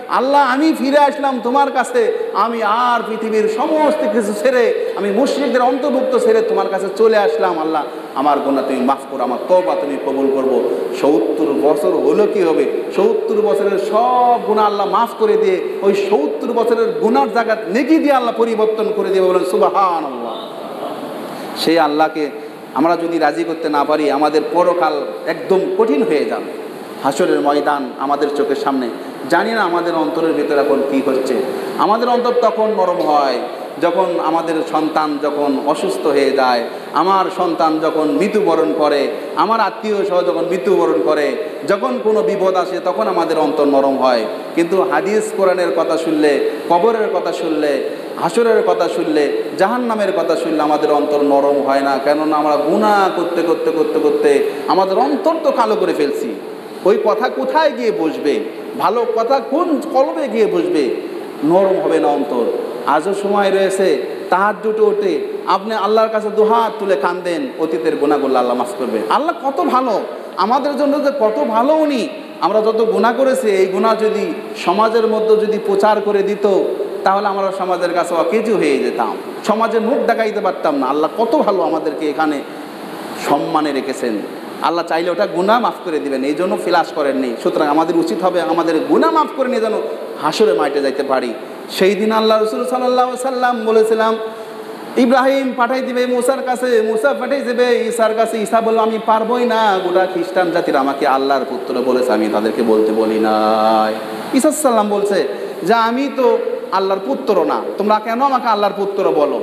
আল্লাহ আমি ফিরে আসলাম তোমার কাছে, আমি আর পৃথিবীর সমস্ত কিছু ছেড়ে, আমি মুশরিকদের অন্তর্ভুক্ত ছেড়ে তোমার কাছে চলে আসলাম। আল্লাহ আমার গুনাহ তুমি মাফ করো, আমার তওবা তুমি কবুল করবো। সত্তর বছর হলো কি হবে, সত্তর বছরের সব গুনাহ আল্লাহ মাফ করে দিয়ে ওই সত্তর বছরের গুনার জায়গা নেকি দিয়ে আল্লাহ পরিবর্তন করে দিয়ে বলেন সুবহানাল্লাহ। সেই আল্লাহকে আমরা যদি রাজি করতে না পারি, আমাদের পরকাল একদম কঠিন হয়ে যাবে। হাসরের ময়দান আমাদের চোখের সামনে, জানি না আমাদের অন্তরের ভিতরে এখন কী হচ্ছে। আমাদের অন্তর তখন নরম হয় যখন আমাদের সন্তান যখন অসুস্থ হয়ে যায়, আমার সন্তান যখন মৃত্যুবরণ করে, আমার আত্মীয় সহ যখন মৃত্যুবরণ করে, যখন কোনো বিপদ আসে তখন আমাদের অন্তর নরম হয়। কিন্তু হাদিস কোরআনের কথা শুনলে, কবরের কথা শুনলে, হাসরের কথা শুনলে, জাহান্নামের কথা শুনলে আমাদের অন্তর নরম হয় না। কেননা আমরা গুনাহ করতে করতে করতে করতে আমাদের অন্তর তো কালো করে ফেলছি। ওই কথা কোথায় গিয়ে বসবে, ভালো কথা কোন কলবে গিয়ে বসবে, নরম হবে না অন্তর। আজও সময় রয়েছে, তাহাজ্জুদে উঠে আপনি আল্লাহর কাছে দুহাত তুলে কাঁদেন, অতীতের গুনাহগুলো আল্লাহ মাফ করবে। আল্লাহ কত ভালো আমাদের জন্য, যে কত ভালো উনি। আমরা যত গুনাহ করেছি, এই গুনাহ যদি সমাজের মধ্যে যদি প্রচার করে দিত, তাহলে আমরা সমাজের কাছে অকেজু হয়ে যেতাম, সমাজে মুখ দেখাইতে পারতাম না। আল্লাহ কত ভালো আমাদেরকে এখানে সম্মানে রেখেছেন। আল্লাহ চাইলে ওটা গুনাহ মাফ করে দিবেন, এই জন্য ফিলাস করেননি। সুতরাং আমাদের উচিত হবে আমাদের গুনাহ মাফ করে নিয়ে যেন হাসরে মাঠে যাইতে পারি। সেই দিন আল্লাহ রাসূল সাল্লাল্লাহু আলাইহি সাল্লাম বলেছিলাম, ইব্রাহিম পাঠাই দিবে মুসার কাছে, মুসা পাঠাই দেবে ঈসার কাছে। ঈসা বলল আমি পারবই না, গোটা খ্রিস্টান জাতির আমাকে আল্লাহর পুত্র বলেছে, আমি তাদেরকে বলতে বলি নাই। ঈসা সাল্লাম বলছে যে আমি তো আল্লাহর পুত্র না, তোমরা কেন আমাকে আল্লাহর পুত্র বলো?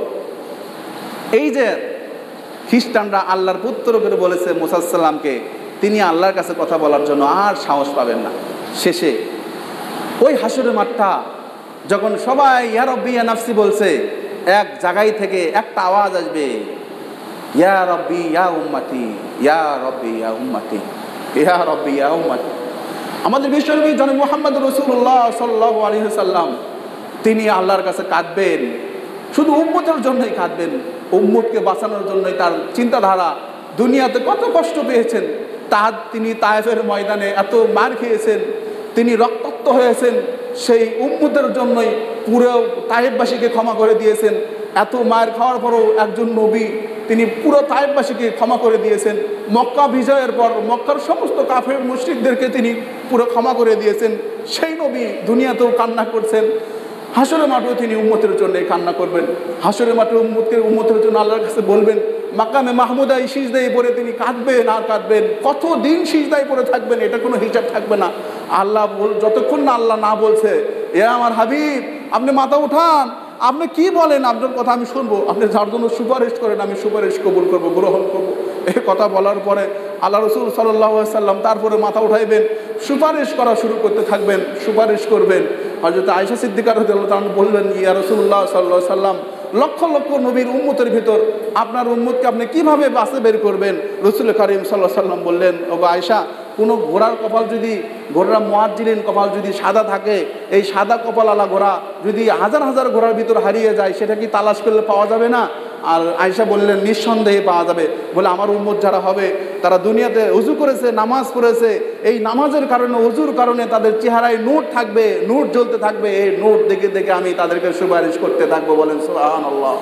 এই যে খ্রিস্টানরা আল্লাহর পুত্র করে বলেছে মুসা সাল্লামকে, তিনি আল্লাহর কাছে কথা বলার জন্য আর সাহস পাবেন না। শেষে ওই হাসরের মাঠটা যখন সবাই ইয়া রব্বি ইয়া নাফসি বলছে, এক জায়গায় থেকে একটা আওয়াজ আসবে, ইয়া রব্বি ইয়া উম্মতি, ইয়া রব্বি ইয়া উম্মতি, ইয়া রব্বি ইয়া উম্মতি। আমাদের বিশ্বনবী জনাব মুহাম্মদ রাসূলুল্লাহ সাল্লাল্লাহু আলাইহি ওয়াসাল্লাম তিনি আল্লাহর কাছে কাঁদবেন, শুধু উম্মতের জন্যই কাঁদবেন, উম্মতকে বাঁচানোর জন্যই তার চিন্তাধারা। দুনিয়াতে কত কষ্ট পেয়েছেন, তার তিনি তায়েফের ময়দানে এত মার খেয়েছেন, তিনি রক্তাক্ত হয়েছেন, সেই উম্মতের জন্যই পুরো তায়েফবাসীকে ক্ষমা করে দিয়েছেন। এত মার খাওয়ার পরও একজন নবী, তিনি পুরো তায়েফবাসীকে ক্ষমা করে দিয়েছেন। মক্কা বিজয়ের পর মক্কার সমস্ত কাফের মুশরিকদেরকে তিনি পুরো ক্ষমা করে দিয়েছেন। সেই নবী দুনিয়াতেও কান্না করছেন, হাসরের মাঠেও তিনি উম্মতের জন্য কান্না করবেন। হাসরের মাঠে উম্মতকে উম্মতের জন্য আল্লাহর কাছে বলবেন, মাকামে মাহমুদায় সিজদায় পড়ে তিনি কাঁদবেন আর কাঁদবেন। কত দিন সিজদায় পড়ে থাকবেন, এটা কোনো হিসাব থাকবে না। আল্লাহ যতক্ষণ না আল্লাহ না বলছে, এ আমার হাবিব আপনি মাথা উঠান, আপনি কি বলেন, আপনার কথা আমি শুনবো, আপনি যার জন্য সুপারিশ করেন আমি সুপারিশ কবুল করবো, গ্রহণ করবো। এই কথা বলার পরে আল্লাহ রাসূল সাল্লাল্লাহু আলাইহি সাল্লাম তারপরে মাথা উঠাইবেন, সুপারিশ করা শুরু করতে থাকবেন, সুপারিশ করবেন। হযরত আয়েশা সিদ্দিকা রাদিয়াল্লাহু তাআলা বললেন, ইয়া রাসূলুল্লাহ সাল্লাল্লাহু আলাইহি সাল্লাম, লক্ষ লক্ষ নবীর উম্মতের ভিতর আপনার উম্মতকে আপনি কিভাবে বাঁচে বের করবেন? রাসূল কারীম সাল্লাল্লাহু আলাইহি সাল্লাম বললেন, ওগো আয়েশা, কোনো ঘোড়ার কপাল যদি, ঘোড়া মুআজ্জিলিন কপাল যদি সাদা থাকে, এই সাদা কপালওয়ালা ঘোড়া যদি হাজার হাজার ঘোড়ার ভিতর হারিয়ে যায়, সেটা কি তালাশ করলে পাওয়া যাবে না? আর আয়েশা বললেন, নিঃসন্দেহে পাওয়া যাবে। বলে আমার উম্মত যারা হবে তারা দুনিয়াতে ওযু করেছে, নামাজ পড়েছে, এই নামাজের কারণে, ওযুর কারণে তাদের চেহারায় নূর থাকবে, নূর জ্বলতে থাকবে, এই নূর দেখে দেখে আমি তাদেরকে সুপারিশ করতে থাকবো। বলেন সুবহানাল্লাহ।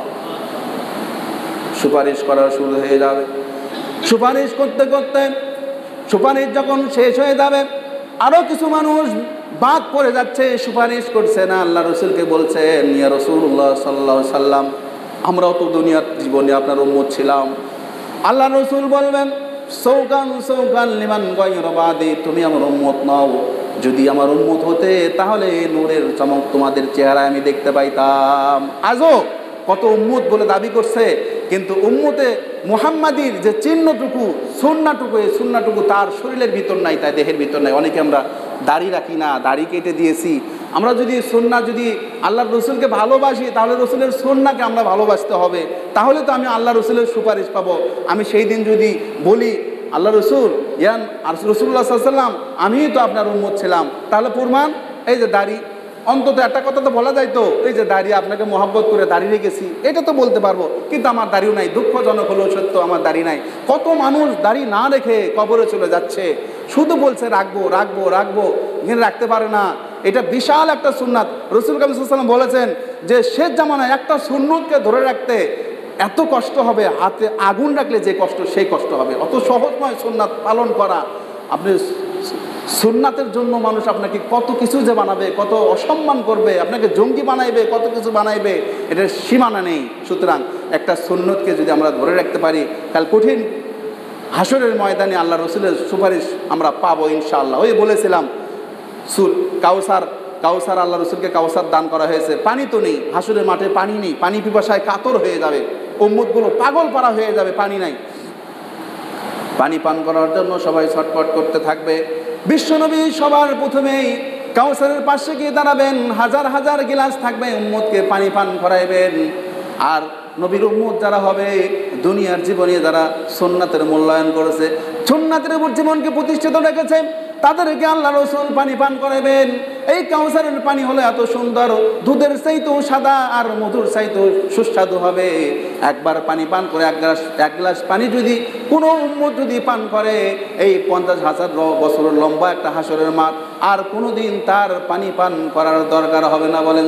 সুপারিশ করা শুরু হয়ে যাবে। সুপারিশ করতে করতে সুপারিশ যখন শেষ হয়ে যাবে, আরো কিছু মানুষ বাদ পড়ে যাচ্ছে, সুপারিশ করছে না। আল্লাহ রাসূলকে বলছেন, ইয়া রাসূলুল্লাহ সাল্লাল্লাহু আলাইহি সাল্লাম, আমরাও তো দুনিয়ার জীবনে আপনার উম্মত ছিলাম। আল্লাহ রাসূল বলবেন, সৌকান সৌকান লিমান গায়রা বাদি, তুমি আমার উম্মত নাও, যদি আমার উম্মত হতে তাহলে নূরের চমক তোমাদের চেহারায় আমি দেখতে পাইতাম। আজও কত উম্মত বলে দাবি করছে, কিন্তু উম্মতে মুহাম্মাদির যে চিহ্নটুকু, সুন্নাহটুকু, এই সুন্নাহটুকু তার শরীরের ভিতর নাই, তাই দেহের ভিতর নাই। অনেকে আমরা দাড়ি রাখি না, দাড়ি কেটে দিয়েছি। আমরা যদি সুন্নাহ, যদি আল্লাহর রসুলকে ভালোবাসি, তাহলে রসুলের সুন্নাহকে আমরা ভালোবাসতে হবে, তাহলে তো আমি আল্লাহ রসুলের সুপারিশ পাবো। আমি সেই দিন যদি বলি, আল্লাহ রসুল ইয়ান আর রসুল্লাহ সাল্লাল্লাহু আলাইহি ওয়াসাল্লাম, আমিই তো আপনার উম্মত ছিলাম, তাহলে প্রমাণ এই যে দাড়ি, অন্তত একটা কথা তো বলা যায় তো, এই যে দাড়ি, আপনাকে মহব্বত করে দাঁড়িয়ে রেখেছি, এটা তো বলতে পারবো। কিন্তু আমার দাড়িও নাই, দুঃখজনক হলেও সত্য, আমার দাড়ি নাই। কত মানুষ দাড়ি না রেখে কবরে চলে যাচ্ছে, শুধু বলছে রাখবো রাখবো রাখবো, কিন্তু রাখতে পারে না। এটা বিশাল একটা সুন্নাত। রাসূল কারীম সাল্লাল্লাহু আলাইহি ওয়াসাল্লাম বলেছেন যে শেষ জামানায় একটা সুন্নতকে ধরে রাখতে এত কষ্ট হবে, হাতে আগুন রাখলে যে কষ্ট সেই কষ্ট হবে। অত সহজ নয় সুন্নাত পালন করা। আপনি সুন্নাতের জন্য মানুষ আপনাকে কত কিছু যে বানাবে, কত অসম্মান করবে, আপনাকে জঙ্গি বানাইবে, কত কিছু বানাইবে, এটার সীমানা নেই। সুতরাং একটা সুন্নতকে যদি আমরা ধরে রাখতে পারি, কাল কঠিন হাসরের ময়দানে আল্লাহ রসুলের সুপারিশ আমরা পাবো ইনশাআল্লাহ। ওই বলেছিলাম সুর কাউসার কাউসার আল্লাহ রসুলকে কাউসার দান করা হয়েছে, পানি তো নেই, হাসরের মাঠে পানি নেই, পানি পিপাসায় কাতর হয়ে যাবে, উম্মতগুলো পাগল পারা হয়ে যাবে, পানি নাই। পানি পান করার জন্য সবাই ছটফট করতে থাকবে। বিশ্বনবী সবার প্রথমেই কাউসারের পাশে গিয়ে দাঁড়াবেন, হাজার হাজার গিলাস থাকবে, উম্মতকে পানি পান করাইবেন। আর নবীর উম্মত যারা হবে, দুনিয়ার জীবনে যারা সুন্নাতের মূল্যায়ন করেছে, সুন্নাতের উপর জীবনকে প্রতিষ্ঠিত রেখেছে, তাদেরকে আল্লাহ রসুল পানি পান করাবেন। এই কাউসারের পানি হলো এত সুন্দর, দুধের চাইতেও সাদা আর মধুর চাইতেও সুস্বাদু হবে। একবার পানি পান করে এক গ্লাস এক গ্লাস পানি যদি কোনো উম্মত যদি পান করে, এই পঞ্চাশ হাজার বছরের লম্বা একটা হাসরের মাঠ, আর কোনো দিন তার পানি পান করার দরকার হবে না। বলেন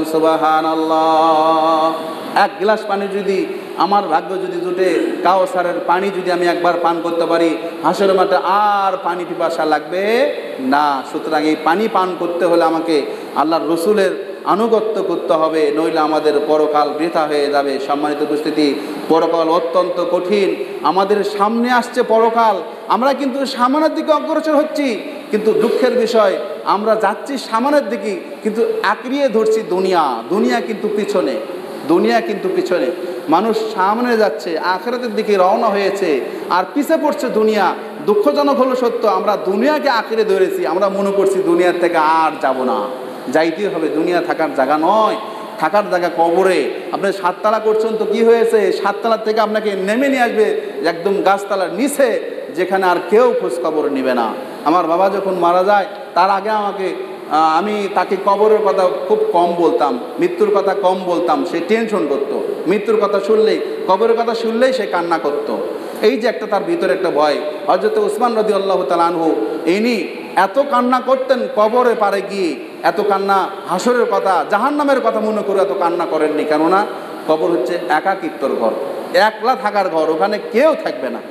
সুবহানাল্লাহ। এক গ্লাস পানি যদি আমার ভাগ্য যদি জুটে, কাউসারের পানি যদি আমি একবার পান করতে পারি, হাসরের মাঠে আর পানি পিপাসা লাগবে না। সুতরাং এই পানি পান করতে হলে আমাকে আল্লাহর রসুলের আনুগত্য করতে হবে, নইলে আমাদের পরকাল বৃথা হয়ে যাবে। সম্মানিত উপস্থিতি, পরকাল অত্যন্ত কঠিন। আমাদের সামনে আসছে পরকাল, আমরা কিন্তু সামনের দিকে অগ্রসর হচ্ছি, কিন্তু দুঃখের বিষয় আমরা যাচ্ছি সামনের দিকে, কিন্তু আঁকড়িয়ে ধরছি দুনিয়া। দুনিয়া কিন্তু পিছনে, দুনিয়া কিন্তু পিছনে। মানুষ সামনে যাচ্ছে, আখিরাতের দিকে রওনা হয়েছে, আর পিছে পড়ছে দুনিয়া। দুঃখজনক হলো সত্য, আমরা দুনিয়াকে আঁকড়ে ধরেছি, আমরা মনে করছি দুনিয়ার থেকে আর যাব না, যাইতেই হবে। দুনিয়া থাকার জায়গা নয়, থাকার জায়গা কবরে। আপনি সাততলা করছেন তো কি হয়েছে, সাততলার থেকে আপনাকে নেমে নিয়ে আসবে একদম গাছতলার নিচে, যেখানে আর কেউ খোঁজ খবর নেবে না। আমার বাবা যখন মারা যায়, তার আগে আমাকে আমি তাকে কবরের কথা খুব কম বলতাম, মৃত্যুর কথা কম বলতাম। সে টেনশন করতো, মৃত্যুর কথা শুনলেই, কবরের কথা শুনলেই সে কান্না করত। এই যে একটা তার ভিতরে একটা ভয়। হযরত উসমান রাদিয়াল্লাহু তাআলা আনহু ইনি এত কান্না করতেন কবরে পারে গিয়ে, এত কান্না হাসরের কথা, জাহান্নামের কথা মনে করে এত কান্না করেননি। কেননা কবর হচ্ছে একাকিত্বর ঘর, একলা থাকার ঘর, ওখানে কেউ থাকবে না,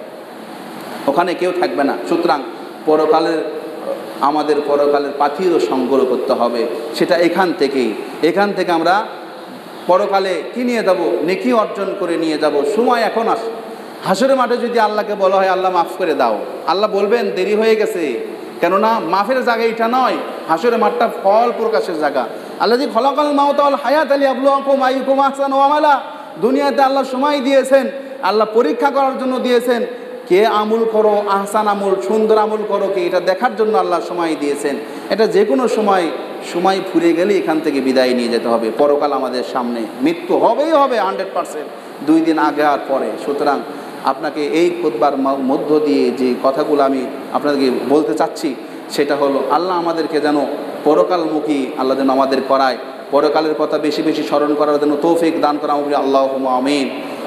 ওখানে কেউ থাকবে না। সুতরাং পরকালের আমাদের পরকালের পাথিরও সংগ্রহ করতে হবে, সেটা এখান থেকেই। এখান থেকে আমরা পরকালে কি নিয়ে যাব, নেকি অর্জন করে নিয়ে যাব। সময় এখন আস। হাসরের মাঠে যদি আল্লাহকে বলা হয় আল্লাহ মাফ করে দাও, আল্লাহ বলবেন দেরি হয়ে গেছে। কেননা মাফের জায়গা এটা নয়, হাসরের মাঠটা ফল প্রকাশের জায়গা। আল্লাহ জি খলাকাল মাউতা ওয়াল হায়াত লিয়াবলুয়াকুম আইয়ুকুম আহসানু আমালা। দুনিয়াতে আল্লাহ সময় দিয়েছেন, আল্লাহ পরীক্ষা করার জন্য দিয়েছেন, কে আমল করো, আহসান আমল, সুন্দর আমল করো, কে এটা দেখার জন্য আল্লাহ সময় দিয়েছেন। এটা যে কোনো সময়, সময় ফুরে গেলে এখান থেকে বিদায় নিয়ে যেতে হবে। পরকাল আমাদের সামনে, মৃত্যু হবেই হবে হান্ড্রেড পারসেন্ট, দুই দিন আগে আর পরে। সুতরাং আপনাকে এই খুতবার মধ্য দিয়ে যে কথাগুলো আমি আপনাদেরকে বলতে চাচ্ছি, সেটা হলো আল্লাহ আমাদেরকে যেন পরকালমুখী আল্লাহ যেন আমাদের করায়, পরকালের কথা বেশি বেশি স্মরণ করার জন্য তৌফিক দান করা হবে। আল্লাহুম্মা আমিন।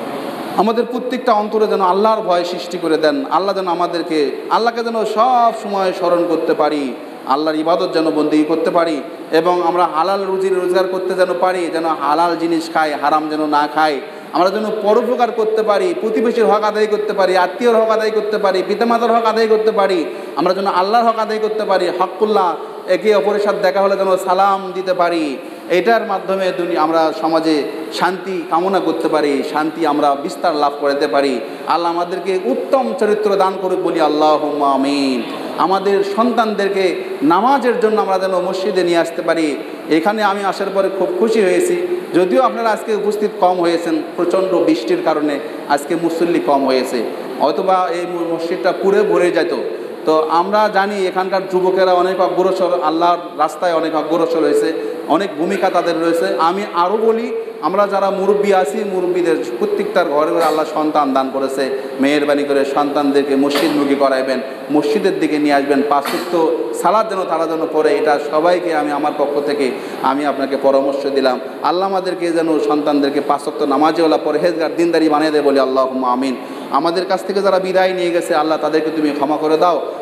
আমাদের প্রত্যেকটা অন্তরে যেন আল্লাহর ভয় সৃষ্টি করে দেন। আল্লাহ যেন আমাদেরকে, আল্লাহকে যেন সব সময় স্মরণ করতে পারি, আল্লাহর ইবাদত যেন বন্দেগী করতে পারি, এবং আমরা হালাল রুজি রোজগার করতে যেন পারি, যেন হালাল জিনিস খাই, হারাম যেন না খাই। আমরা যেন পরোপকার করতে পারি, প্রতিবেশীর হক আদায় করতে পারি, আত্মীয়র হক আদায় করতে পারি, পিতামাতার হক আদায় করতে পারি। আমরা যেন আল্লাহর হক আদায় করতে পারি, হকুল্লাহ, একে অপরের সাথে দেখা হলে যেন সালাম দিতে পারি। এটার মাধ্যমে দুনিয়া আমরা সমাজে শান্তি কামনা করতে পারি, শান্তি আমরা বিস্তার লাভ করতে পারি। আল্লাহ আমাদেরকে উত্তম চরিত্র দান করুক, বলি আল্লাহুম্মা আমিন। আমাদের সন্তানদেরকে নামাজের জন্য আমরা যেন মসজিদে নিয়ে আসতে পারি। এখানে আমি আসার পরে খুব খুশি হয়েছি, যদিও আপনারা আজকে উপস্থিত কম হয়েছেন, প্রচণ্ড বৃষ্টির কারণে আজকে মুসল্লি কম হয়েছে, অথবা এই মসজিদটা পুরে ভরে যেত। তো আমরা জানি এখানকার যুবকেরা অনেক অগ্রসর, আল্লাহর রাস্তায় অনেক অগ্রসর হয়েছে, অনেক ভূমিকা তাদের রয়েছে। আমি আরও বলি, আমরা যারা মুরব্বী আছি, মুরব্বীদের প্রত্যেকটার ঘরে ঘরে আল্লাহ সন্তান দান করেছে। মেহেরবানি করে সন্তানদেরকে মসজিদমুখী করাইবেন, মসজিদের দিকে নিয়ে আসবেন, পাঁচ ওয়াক্ত সালাত যেন তারা যেন পড়ে। এটা সবাইকে আমি আমার পক্ষ থেকে আমি আপনাকে পরামর্শ দিলাম। আল্লাহ আমাদেরকে যেন সন্তানদেরকে পাঁচ ওয়াক্ত নামাজওয়ালা পরহেজগার দিনদারি বানিয়ে দেয়, বলে আল্লাহুম্মা আমিন। আমাদের কাছ থেকে যারা বিদায় নিয়ে গেছে, আল্লাহ তাদেরকে তুমি ক্ষমা করে দাও।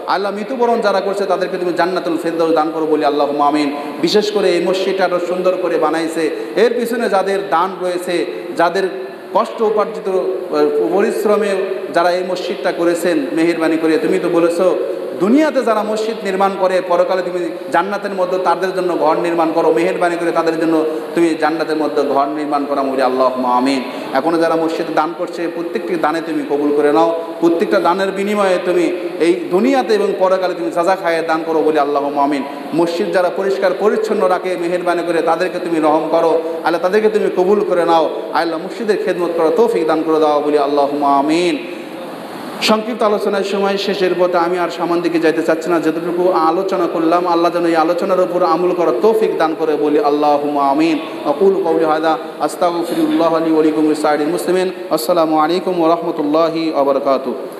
আল্লাহ মৃত্যুবরণ যারা করছে তাদেরকে তুমি জান্নাতুল ফেরদাউস দান করো বলি আল্লাহুম্মা আমিন। বিশেষ করে এই মসজিদটা আরও সুন্দর করে বানাইছে, এর পিছনে যাদের দান রয়েছে, যাদের কষ্ট উপার্জিত পরিশ্রমে যারা এই মসজিদটা করেছেন, মেহেরবানি করে তুমি তো বলেছো দুনিয়াতে যারা মসজিদ নির্মাণ করে পরকালে তুমি জান্নাতের মধ্যে তাদের জন্য ঘর নির্মাণ করো, মেহেরবানি করে তাদের জন্য তুমি জান্নাতের মধ্যে ঘর নির্মাণ করা বলি আল্লাহুম্মা আমিন। এখনও যারা মসজিদে দান করছে প্রত্যেকটি দানে তুমি কবুল করে নাও, প্রত্যেকটা দানের বিনিময়ে তুমি এই দুনিয়াতে এবং পরকালে তুমি সাজা খায়ে দান করো বলি আল্লাহুম্মা আমিন। মসজিদ যারা পরিষ্কার পরিচ্ছন্ন রাখে মেহেরবানি করে তাদেরকে তুমি রহম করো আল্লাহ, তাদেরকে তুমি কবুল করে নাও আল্লাহ, মসজিদের খেদমত করো তৌফিক দান করে দাও বলি আল্লাহুম্মা আমিন। সংক্ষিপ্ত আলোচনার সময় শেষের পথে আমি আর সামান দিকে যাইতে চাচ্ছি না, যতটুকু আলোচনা করলাম আল্লাহ যেন এই আলোচনার উপর আমল করার তৌফিক দান করে বলি আল্লাহুম্মা আমিন। আকুলু কওলি হাযা আস্তাগফিরুল্লাহ লি ওয়া লাকুম ওয়া লিসাইরিল মুসলিমিন। আসসালামু আলাইকুম ওয়া রাহমাতুল্লাহি ওয়া বারাকাতুহু।